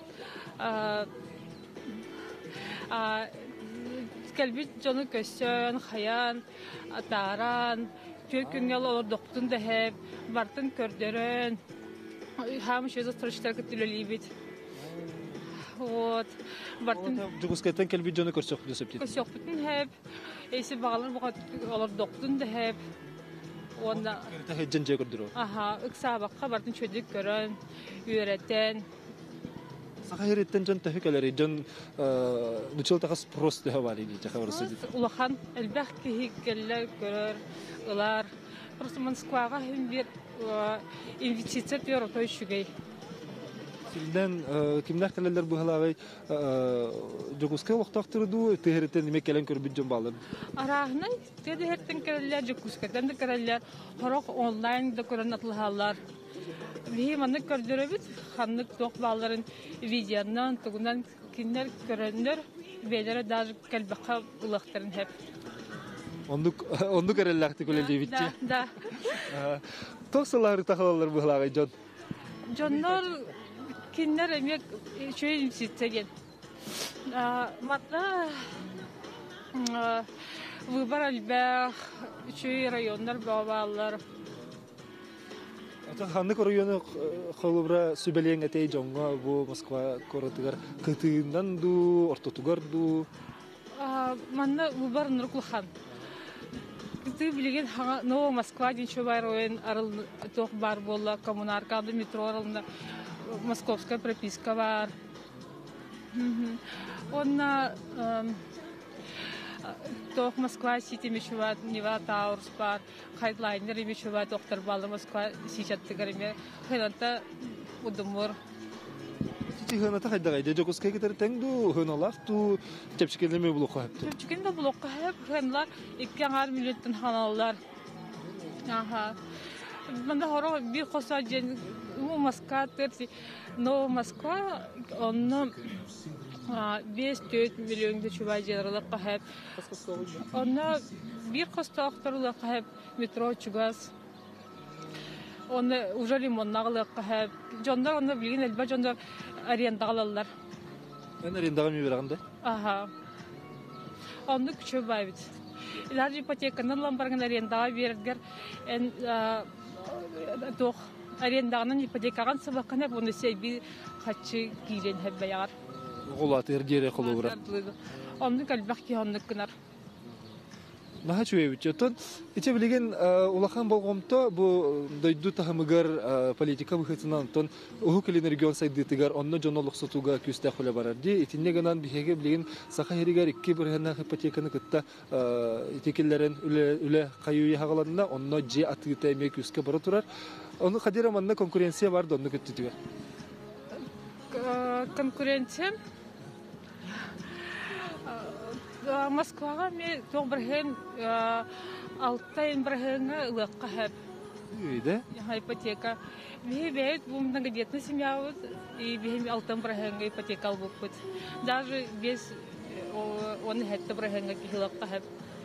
а калбит жону көсөн, хаян, атаран, көкүнгел олор доктун дехеп, бартын көрдөрөн, хам шөзө турыштар күтүлөлибит. Вот. Бартын Жугускайтан калбит жону көрсөк десеп дит. көсөк бүтүн хеп, эси багалар буга олор доктун дехеп. Онда Керте хеджен же көрдүрө. аха, ыксабакка бартын чөдүк көрөн, үйрөтен. Сага хереттен жон тефекелери жон нучел тагас просто хавали ди жахаврсы дит. Улахан элбах ки келлер көрөр, улар просто Москвага хем бир инвестиция төр той шугай. Силден кимнах келелер бу халавай жогуска вактактырду техереттен неме келен көрбүт жон балыр. Арахны теде хертен келлер жокускадан да келлер, хорок онлайн да көрөн атлахалар. Би маны көрдөрөбүт, ханнык ток балларын видеонан, тугунан киндер көрөндөр, белере даже келбака улактарын хеп. Ондук ондук эреллахты көлелди битти. Да, да. Токсалар тахалар бу халавай жон. Жоннор киндер эмек чөй ситсеген. А, матла выбор албах, чөй райондар бабалар. Ата ханнык районы холубра сүбелең этей жонго бу Москва коротугар кытыындан ду, ортотугар ду. А, манна выбор нуркулхан. Ты билеген Ново Москва ден чөбай район арыл тох бар болла, коммунарка, метро арылында московская прописка бар. Онна тох Москва сити мечуват, Нева Таурс бар, хайдлайнер мечуват, доктор балды Москва сичаттыгарыме, хайданта удумур. Сити хана та хайдагай де жогускай кетер теңду хыналах ту чепчикелеме булука хеп. Чепчикен да блокка хеп, ханлар икки аңар миллионтын ханалар. Аха. Манда хоро бир коса жен Москва терси, но Москва онно бес төрт миллион да чубай жерлык кахап. Онна бир костактырылык кахап метро чугас. Онна уже лимоннагылык кахап. Жондар онна билген элбе жондар арендалалар. Мен арендага ми бергәндә. Аха. Онны күчө байбит. Илар ипотеканын ламбарган арендага бергер. Эн тох арендаган ипотекаган сабаккана буны сейби хачы килен хәббәяр. Голат эрдере кылыбыра. Онны калбак ки онны кынар. Наха чуевич, тон иче билеген улахан болгомто бу дойду тахамыгар политика быхытынан тон уху келин регион сайдытыгар онно жонолук сотуга күстә хуле барар ди. Итинне гынан биһеге билеген саха херигар икки бирһеннән ипотеканы кытта итекелләрен үле үле каюя хагаланна онно же атыта эме күскә бара турар. Оны хадира манна конкуренция бар донны көттүгә. Конкуренция Москвага ме добрген алтайн бргенга лыккахап. Үйдә? Ипотека. Ми бейт бу многодетная семья вот и бейм алтын бргенга ипотека алып бут. Даже без он хәтта бргенга килыккахап.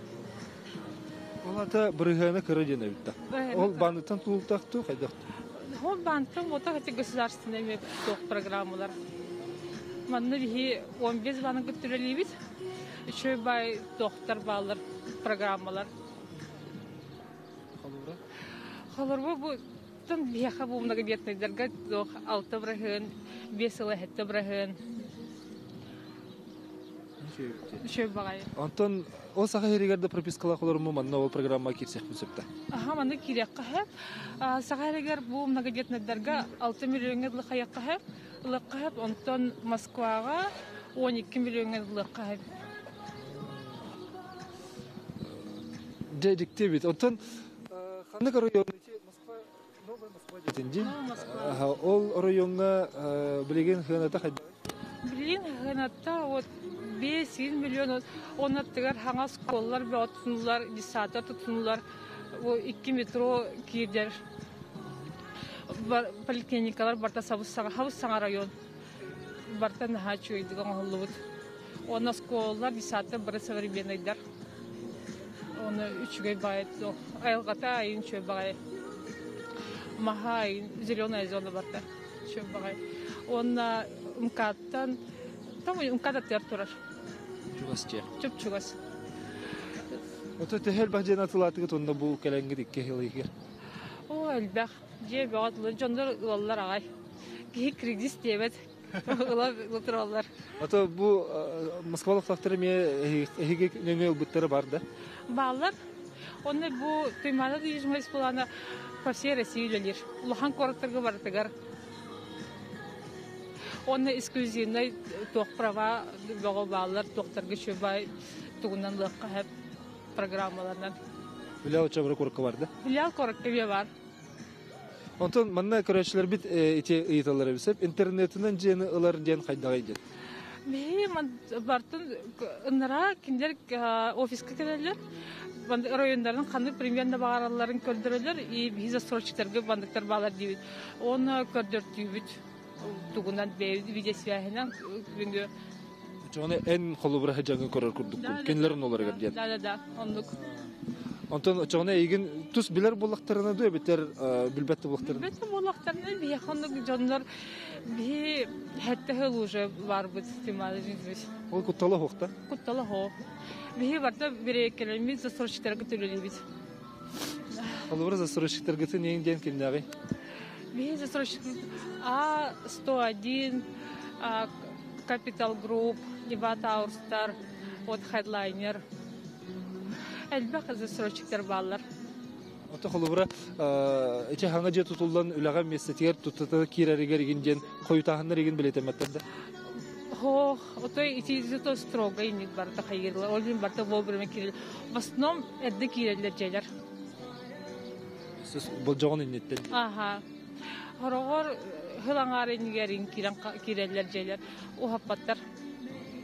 Олата бргена кредитны битта. Ол банктан тултакту кайда? Ол банктан вот эти государственные программалар. Манны бихи он без банк төрлебит. Еще бай доктор балар программалар. Халыра. Халырбы бу тон бияха бу многодетныйларга дох алты брагын, бес ылы хәтта брагын. Еще багай. Антон, ол саха херигәрдә пропискалар кылырмы манна ол программа кирсек бүсепте. Аха, манны кирәк кахап. Саха херигәр бу многодетныйларга алты миллионга лы хаяк кахап, лы кахап, онтон Москвага он ике миллионга лы кахап. Дедикте бит. Онтон ханны районы Москва, Новая Москва дитенди. Ол районга билеген хыната хәдә. Билеген хыната вот бес миллион он аттыгар хаңа сколлар бөтсүнләр, десата тутсунлар, о ике метро кидер. Бар поликлиникалар барта сабысага, хабысага район. Барта нахачу идиган холлубут. Она сколлар десата бер современныйдар. Оны үчгөй байт, айылгата айын чөй багай. Маха айын, зеленая зона барта, чөй багай. Оны МКАДтан, там МКАД тер турар. Чугасчы. Чөп чугас. Ото tehel bahjena atылатыгы тонда бу келеңге дикке хилигер. О, элбах, же багатлы жондар улалар агай. Ки кредит дебет. Улар лотралар. Ото бу Москвалык тактыры ме эге нөмел буттары бар да. Баллар, оны бу тыйманы движимость плана по всей России лелер. Улахан коротыргы бартыгар. Оны эксклюзивный тох права бого баллар тохтаргы чөбай тугунан лыкка хеп программалардан. Билал чабры корка бар да. Билал корка бар. Онтон манна көрәчләр бит ите ыйталары бисеп интернетинен жени ылар ден кайдага идет. Мен бартын ынара киндер офиска келелер. Банд райондарын кандай примерно багараларын көрдөрөлөр и виза срочтарга бандыктар балар дибит. Оны көрдөртүбүт. Тугунан видеосвязьнан күнгө. Жоны эн холубра хаҗаңы көрөр күрдүк. Кенлерин олар гәрдән. Да, да, да. Ондук. Антон жоны эгин тус билер булактарына да битер билбетте булактарын. Билбетте булактарына бия хонук жонлар би хәтта уже бар бит стимал жизнь. Ол куттала хокта. Куттала хо. Би барта бире келемиз застройщиктарга төлөлөбүз. Холубра застройщиктарга тен ден кимнәгы. Би застройщик А сто один, Capital Group, Нева Таурстар, от Headliner. Әлбәқ застройщиктар баллар. Ото холубра иче ханга же тутулдан үләгә месетер тутата кирәргә ригенден койтаһыннар реген билетемәттәр. Хо, ото ити зато строго инник барта хайырлар. Олин барта вовремя кирел. В основном эдде кирелләр җәйләр. Сез бу жагын иннеттен. Аха. Хорогор хылаңарын гәрин кирен кирелләр җәйләр. У хаппаттар.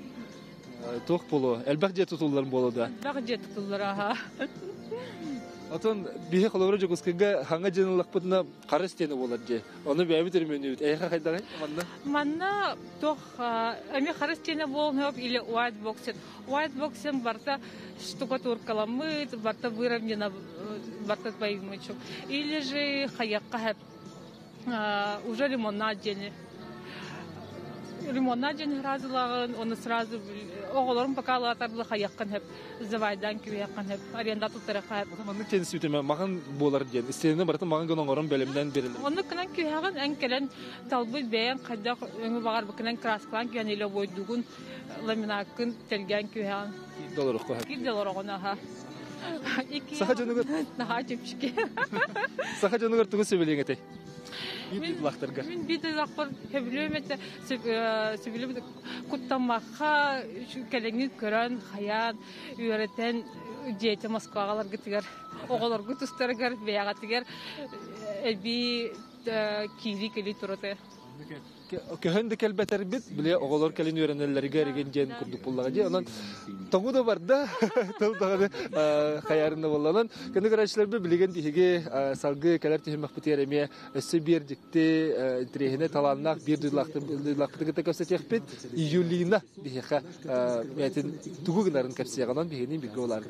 Тох боло, әлбәқ же тутулдан боло да. Бак же тутулар аха. Отон бие холовро жокускага ханга жынылыкпытына кары стени болар же. Оны бәбі терменүбүт. Эйха кайдагай манна. Манна тох эми харыстене болнуп или white boxen. White boxen барта штукатуркаламы, барта выровнено, барта поимычу. Или же хаякка хэп уже лимонад жени. Лимонад жени разылагын, оны сразу оголорум пока латарлы хаяккан хэп, завайдан күйяккан хэп, арендату таракка хэп. Манны тенис үтеме маган болар ден. Истене барта маган гонорон бөлөмдөн берилер. Оны кынан күйяган энкелен талбый бәян кайда өңү багар быкынан красклан күйган эле бойдугун ламинакын телген күйяган. Доллар кой. iki dolar ona ha. Саха жөнөгөр. Наха чепчики. Саха жөнөгөр тугу сөбелеңете. Бит лахтарга. Мин бит лахтар хеблемете сөбелем куттамаха келеңи көрөн хаян үйрөтен жете Москвагалар гитигер. Оголор гутустаргар бияга тигер эби кири кели турате. Көһөнде келбетер бит, биле оголор келин үйренелерге эрген жен курдук буллага же. Анан тогу да бар да. Тылдагы хаярында болланан. Кенде карачларбы билеген диге салгы келер тихмак битереме өсө бердикти интерехине таланнак бир дылакты дылакты көсөтөк бит. Июлина диге метин тугу гынарын кепсияган бигени бирге олар.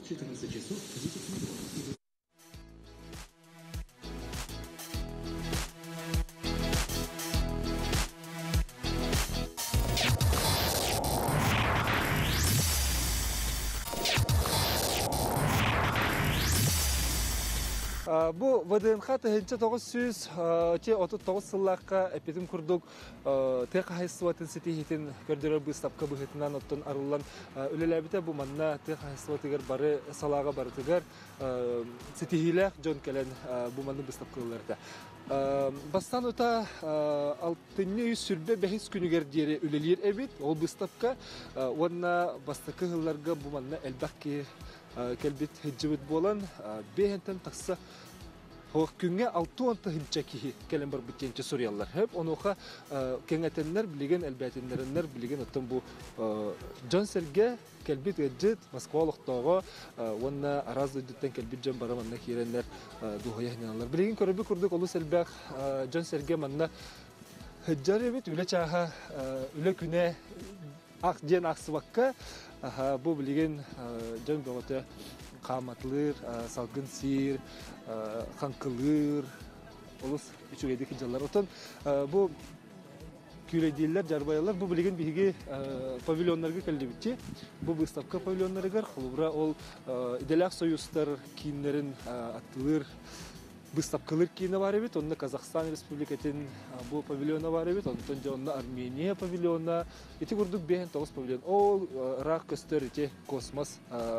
Бу ВДНХ тәһенче тогыз сүз те отуз тогуз сыллакка эпидем курдук тек хайсватын сетихитин көрдөрө быстапка быһытынан оттон арылан үлеләбите бу манна тек хайсватыгар бары салага барытыгар сетихиле жон келен бу манны быстапкаларда. Бастан ута алтынны сүрбе бәхис күнүгер дире үлелер эбит ол быстапка онна бастакы хылларга бу манна элбакки келбит хеджибит болан бехентен такса хох күнгө алты онта хинчаки келен бар битенче сурьяллар хеп онуха кеңетеннер билеген элбетиннернер билеген оттон бу Джонсерге келбит эджит Москвалыктагы онна аразы диттен келбит жон бараманна киренлер дугаяхналар билеген көрөбү курдук олус элбек Джонсерге манна хеджаребит үле чаха үле күнө ак жен аксыбакка бу билеген жон бөгөтө каматлыр, салгын сир, ханкылыр, олус үчүгедеки жаллар. Отон бу күлөйдилер, жарбайлар бу билеген биги павильоннарга келдибитчи. Бу выставка павильоннарыгар хулубра ол иделак союзтар кийимдерин аттылыр. Выставкалар кийине бар бит, онда Казахстан Республикатын бу павильона бар бит, онтон жонда Армения павильона, эти курдук бен тогуз павильон. Ол рак көстөр эти космос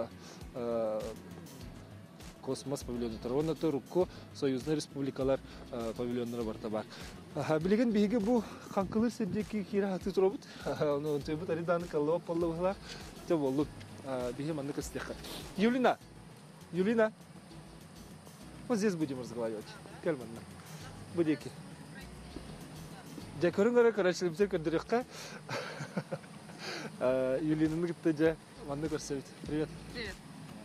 космос павильоны тарона турукко союзный республикалар павильоннары барта бар. Билеген биги бу ханкылыр седеки кира хаты туробут. Аны онтебут аридан каллоо поллугала. Те болду биги манны кыстыка. Юлина. Юлина. Вот здесь будем разговаривать. Кельманна. Будеки. Дякөрүнгөрө карачылыпсыр көрдүрөкка. Юлинаны гыттыжа манны көрсөбүт. Привет. Привет.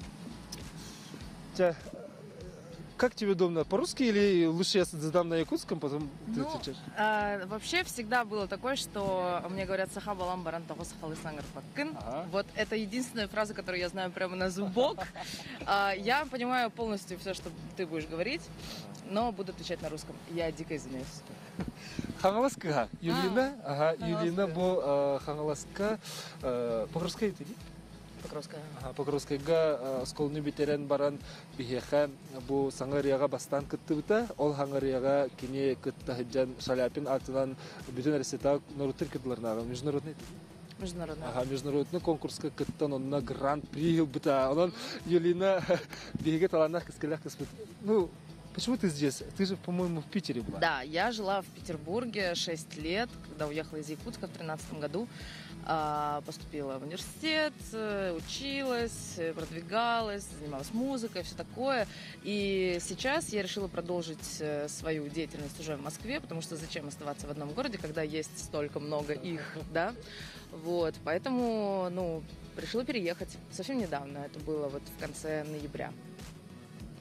Тя, как тебе удобно? По-русски или лучше я задам на якутском, потом ты Ну, отвечаешь? а, вообще всегда было такое, что мне говорят «Саха балам баран того сахалы сангар паккын». Ага. Вот это единственная фраза, которую я знаю прямо на зубок. А, Я понимаю полностью все, что ты будешь говорить, но буду отвечать на русском. Я дико извиняюсь. Хангаласка. Юлина, ага, Юлина бо хангаласка. По-русски это не? Покровская. Ага, Покровскайга сколны битерен баран бихеха бу саңарияга бастан кыттыбыта, ол хаңарияга кине кытта хыджан Шаляпин атынан бүтүн арсета норутер кытларнага международный Международная. Ага, международный конкурска кыттан онна гран-при быта. Онан Юлина биге таланах кыскалах кыспыт. Ну, почему ты здесь? Ты же, по-моему, в Питере была. Да, я жила в Петербурге шесть лет, когда уехала из Якутска в тринадцатом году. Поступила в университет, училась, продвигалась, занималась музыкой, все такое. И сейчас я решила продолжить свою деятельность уже в Москве, потому что зачем оставаться в одном городе, когда есть столько много их, да? Вот, поэтому, ну, решила переехать совсем недавно, это было вот в конце ноября.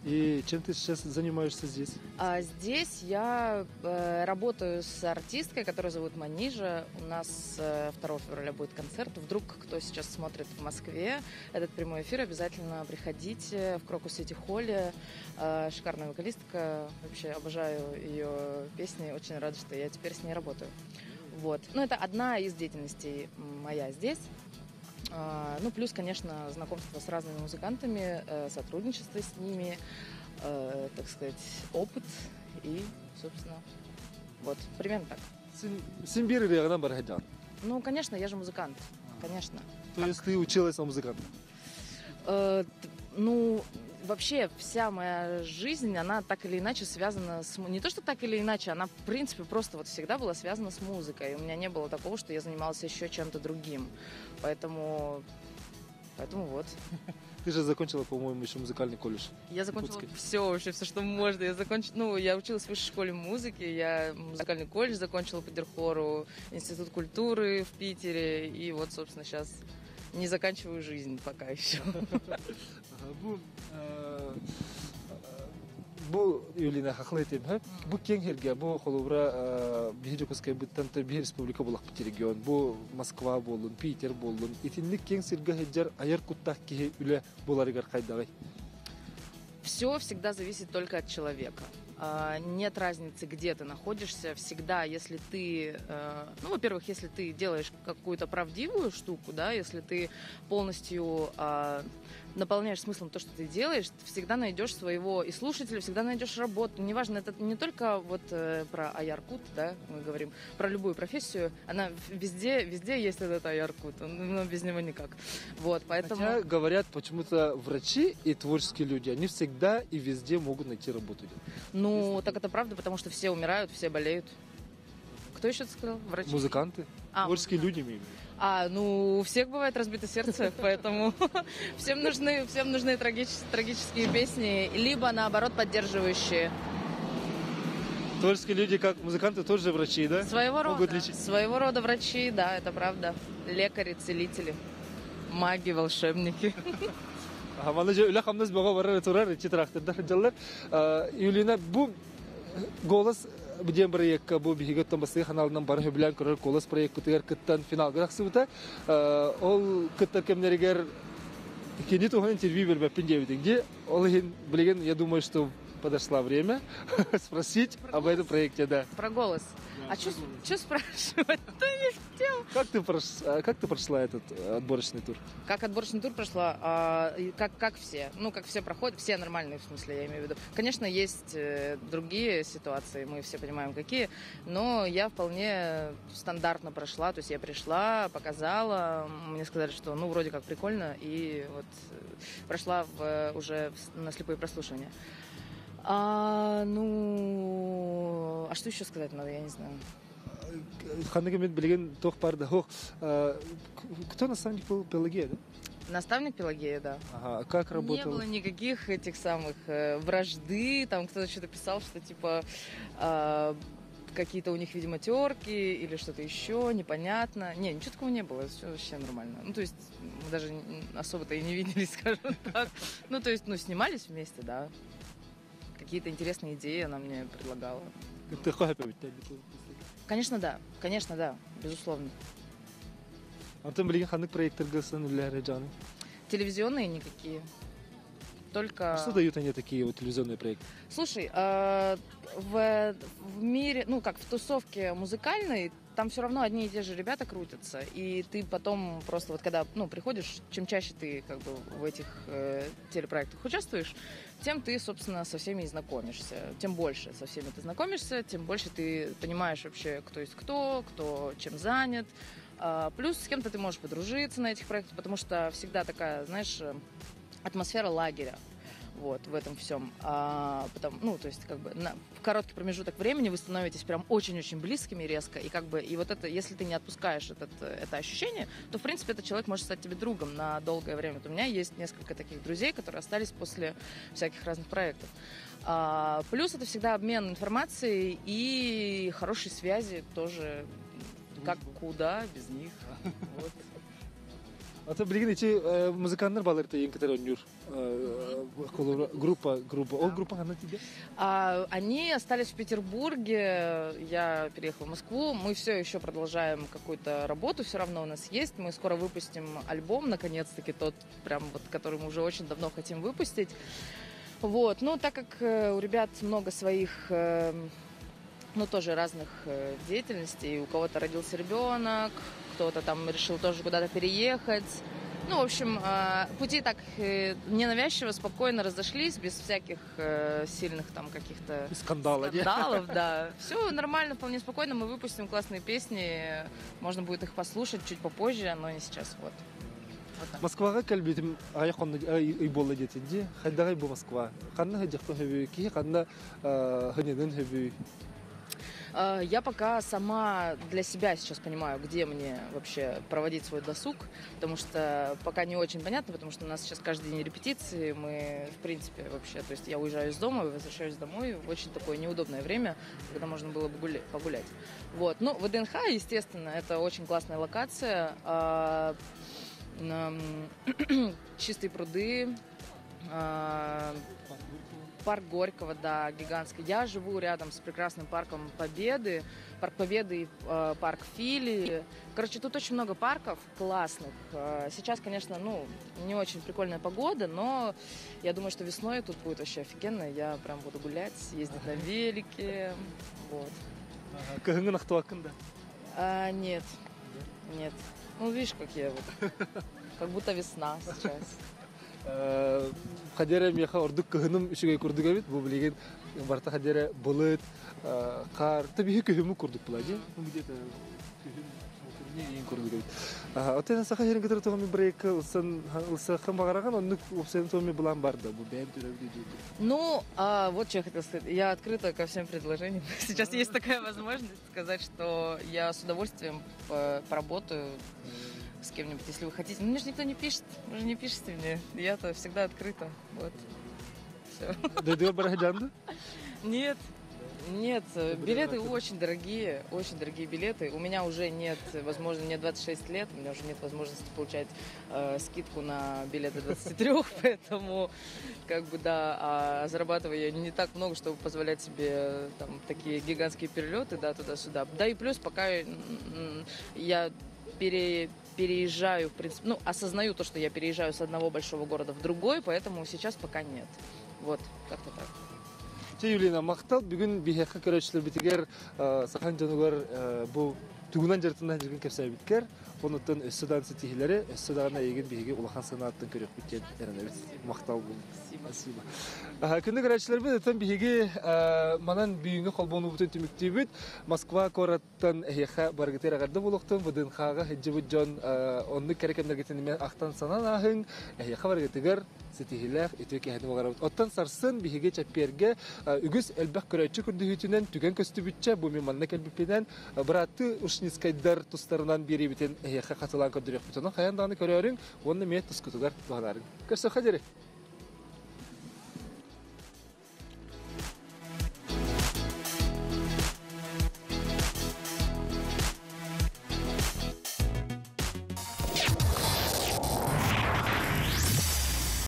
И чем ты сейчас занимаешься здесь? А здесь я э, работаю с артисткой, которую зовут Манижа. У нас э, второго февраля будет концерт. Вдруг кто сейчас смотрит в Москве этот прямой эфир, обязательно приходите в Крокус Сити Холле. Э, шикарная вокалистка. Вообще обожаю ее песни. Очень рада, что я теперь с ней работаю. Вот. Ну, это одна из деятельностей моя здесь. А, ну, плюс, конечно, знакомство с разными музыкантами, э, сотрудничество с ними, э, так сказать, опыт и, собственно, вот, примерно так. Симбир региона Бархаджан. Ну, конечно, я же музыкант, конечно. То есть ты училась на музыканта? Э, т- ну, вообще вся моя жизнь, она так или иначе связана с... му- Не то, что так или иначе, она, в принципе, просто вот всегда была связана с музыкой. У меня не было такого, что я занималась еще чем-то другим. Поэтому... Поэтому вот. Ты же закончила, по-моему, еще музыкальный колледж. Я закончила Иркутский. все вообще, все, что можно. Я закончила, ну, я училась в высшей школе музыки, я музыкальный колледж закончила по Дирхору, Институт культуры в Питере, и вот, собственно, сейчас не заканчиваю жизнь пока еще. Бу бу Юлина хаклы айтайм, ха? Бу кең херге, бу холубра бихижокускай буттан та бир республика булак бит регион. Бу Москва болун, Питер болун. Итинник кең сирге хеджар аяр куттак ки үле буларыгар кайдагай. Все всегда зависит только от человека. А, Нет разницы, где ты находишься. Всегда, если ты, э, ну, во-первых, если ты делаешь какую-то правдивую штуку, да, если ты полностью а, наполняешь смыслом то, что ты делаешь, ты всегда найдешь своего и слушателя, всегда найдешь работу. Неважно, это не только вот э, про аяркут, да, мы говорим, про любую профессию. Она везде, везде есть этот аяркут, но без него никак. Вот, поэтому... Хотя говорят, почему-то врачи и творческие люди, они всегда и везде могут найти работу. Ну, так это правда, потому что все умирают, все болеют. Кто еще это сказал? Врачи? Музыканты, А, творческие люди имеют. А, ну, у всех бывает разбито сердце, поэтому всем нужны, всем нужны трагич- трагические песни, либо, наоборот, поддерживающие. Творческие люди, как музыканты, тоже врачи, да? Своего Могут рода. лечить. Своего рода врачи, да, это правда. Лекари, целители, маги, волшебники. Ага, мана же үле хамназ бага барар турар ичи трактордар жаллар. Юлина бу голос биден проектка бу бигеттен басты каналынан бар хөбүлән көрөр голос проектка тегер кыттан финал граксыбыта. Ол кыттар кемнеригер икенче туган интервью бербеп пиндебидинги. Ол хин билген, я думаю, что подошло время спросить об этом проекте, да. Про голос. А что спрашивать? Ты не хотел. Как ты, прош... а как ты прошла этот э, отборочный тур? Как отборочный тур прошла, а, и как, как все. Ну, как все проходят, все нормальные, в смысле, я имею в виду. Конечно, есть э, другие ситуации, мы все понимаем, какие, но я вполне стандартно прошла. То есть я пришла, показала, мне сказали, что, ну, вроде как прикольно, и вот э, прошла в, уже в, на слепые прослушивания. А, ну, а что еще сказать надо, я не знаю. Ханнагамед билген тох парда хох. Кто наставник был? Пелагея, да? Наставник Пелагея, да. Ага, а как работал? Не было никаких этих самых э, вражды, там кто-то что-то писал, что типа э, какие-то у них, видимо, терки или что-то еще, непонятно. Не, ничего такого не было, все вообще нормально. Ну, то есть мы даже особо-то и не виделись, скажем так. Ну, то есть, ну, снимались вместе, да. Какие-то интересные идеи она мне предлагала. Ты хапи. Конечно, да. Конечно, да. Безусловно. Антон билген ханнык проекттер гылсын үлләре жаны. Телевизионные никакие. Только... Что дают они такие вот телевизионные проекты? Слушай, э, в, в мире, ну как в тусовке музыкальной, там все равно одни и те же ребята крутятся, и ты потом просто вот когда, ну, приходишь, чем чаще ты как бы в этих э, телепроектах участвуешь, тем ты, собственно, со всеми и знакомишься, тем больше со всеми ты знакомишься, тем больше ты понимаешь вообще, кто есть кто, кто чем занят, э, плюс с кем-то ты можешь подружиться на этих проектах, потому что всегда такая, знаешь, атмосфера лагеря. Вот, в этом всем. А, потом, ну, то есть, как бы, на, в короткий промежуток времени вы становитесь прям очень-очень близкими резко, и как бы, и вот это, если ты не отпускаешь этот, это ощущение, то, в принципе, этот человек может стать тебе другом на долгое время. Вот у меня есть несколько таких друзей, которые остались после всяких разных проектов. А, плюс это всегда обмен информацией и хорошие связи тоже, как куда без них. Вот. Ата билген ичи музыканттар балар тейин кетер оннур. Группа, группа. Ол группа хана тиде? А, они остались в Петербурге, я переехала в Москву. Мы все еще продолжаем какую-то работу, все равно у нас есть. Мы скоро выпустим альбом, наконец-таки тот, прям вот, который мы уже очень давно хотим выпустить. Вот, ну так как у ребят много своих, ну тоже разных деятельностей, у кого-то родился ребенок, кто-то там решил тоже куда-то переехать. Ну, в общем, пути так ненавязчиво, спокойно разошлись, без всяких сильных там каких-то скандалов. скандалов, да. Все нормально, вполне спокойно. Мы выпустим классные песни, можно будет их послушать чуть попозже, но не сейчас. Вот. Москвага калбитим аяқонны ай болла детинде, хайдагай бу Москва. Ханна хаҗакта хәбү ки, ханна ханедан хәбү. Я пока сама для себя сейчас понимаю, где мне вообще проводить свой досуг, потому что пока не очень понятно, потому что у нас сейчас каждый день репетиции, мы, в принципе, вообще, то есть я уезжаю из дома, возвращаюсь домой в очень такое неудобное время, когда можно было бы погулять. Вот. Ну, ВДНХ, естественно, это очень классная локация, чистые пруды, парк Горького, да, гигантский. Я живу рядом с прекрасным парком Победы, парк Победы и э, парк Фили. Короче, тут очень много парков классных. Сейчас, конечно, ну, не очень прикольная погода, но я думаю, что весной тут будет вообще офигенно. Я прям буду гулять, ездить на велике, вот. А, нет, нет. Ну, видишь, как я вот, как будто весна сейчас. Хадера меха ордук кыһыным үчүгэй курдук эбит. Бу билеген барта хадера болыт, кар, табиһи көһүмү курдук булади. Бу где-то көһүм курдук эбит. Отен саха херин кетер тогами брейк сын ылса хам багараган оннук опсен томи булан барды. Бу бэм төрөбү дейди. Ну, а, вот что я хотела сказать. Я открыта ко всем предложениям. Сейчас есть такая возможность сказать, что я с удовольствием поработаю с кем-нибудь, если вы хотите. Ну, мне же никто не пишет, вы же не пишете мне. Я-то всегда открыта. Вот. Все. Нет, нет, билеты очень дорогие, очень дорогие билеты. У меня уже нет, возможно, мне двадцать шесть лет, у меня уже нет возможности получать э, скидку на билеты двадцати трёх, поэтому, как бы, да, а зарабатываю я не так много, чтобы позволять себе там такие гигантские перелеты, да, туда-сюда. Да и плюс, пока я пере... переезжаю, в принципе, ну, осознаю то, что я переезжаю с одного большого города в другой, поэтому сейчас пока нет. Вот, как-то так. Юлина, мақтал бүгін бихеққа көрәшілер бітігер сақан жануғар бұл тугунан жартынан жүрген кәпсәй біткер. Онуттан өссідан сетихілері, өссідағына еген бихеге улахан санаттың көрек біткен әрінәбіз. Мақтал бұл. Спасибо. Күнді көрәшілер біз өттен бихеге манан бүйінгі қолбону бұтын түміктей бүт. Москва кораттан әйеқа баргетер ағарды болуқтың. Бұдын қаға хеджі бұд жон онны кәрекемдер кетенімен ақтан санан ағын. Әйеқа баргетігер сетихілер өтөке әді бағарабыд. Оттан сарсын бихеге чәпперге үгіз әлбәқ көрәтші күрді хүтінен түген көсті бүтчә бұмен манна кәлбіппеден бұратты ұшнискайдар тұстарынан бері бітен әйеқа қатылан көрдірек бүтінің. Қаяндағыны көрерің, оны мен тұскутығар бағдарың. Көрсі қадері?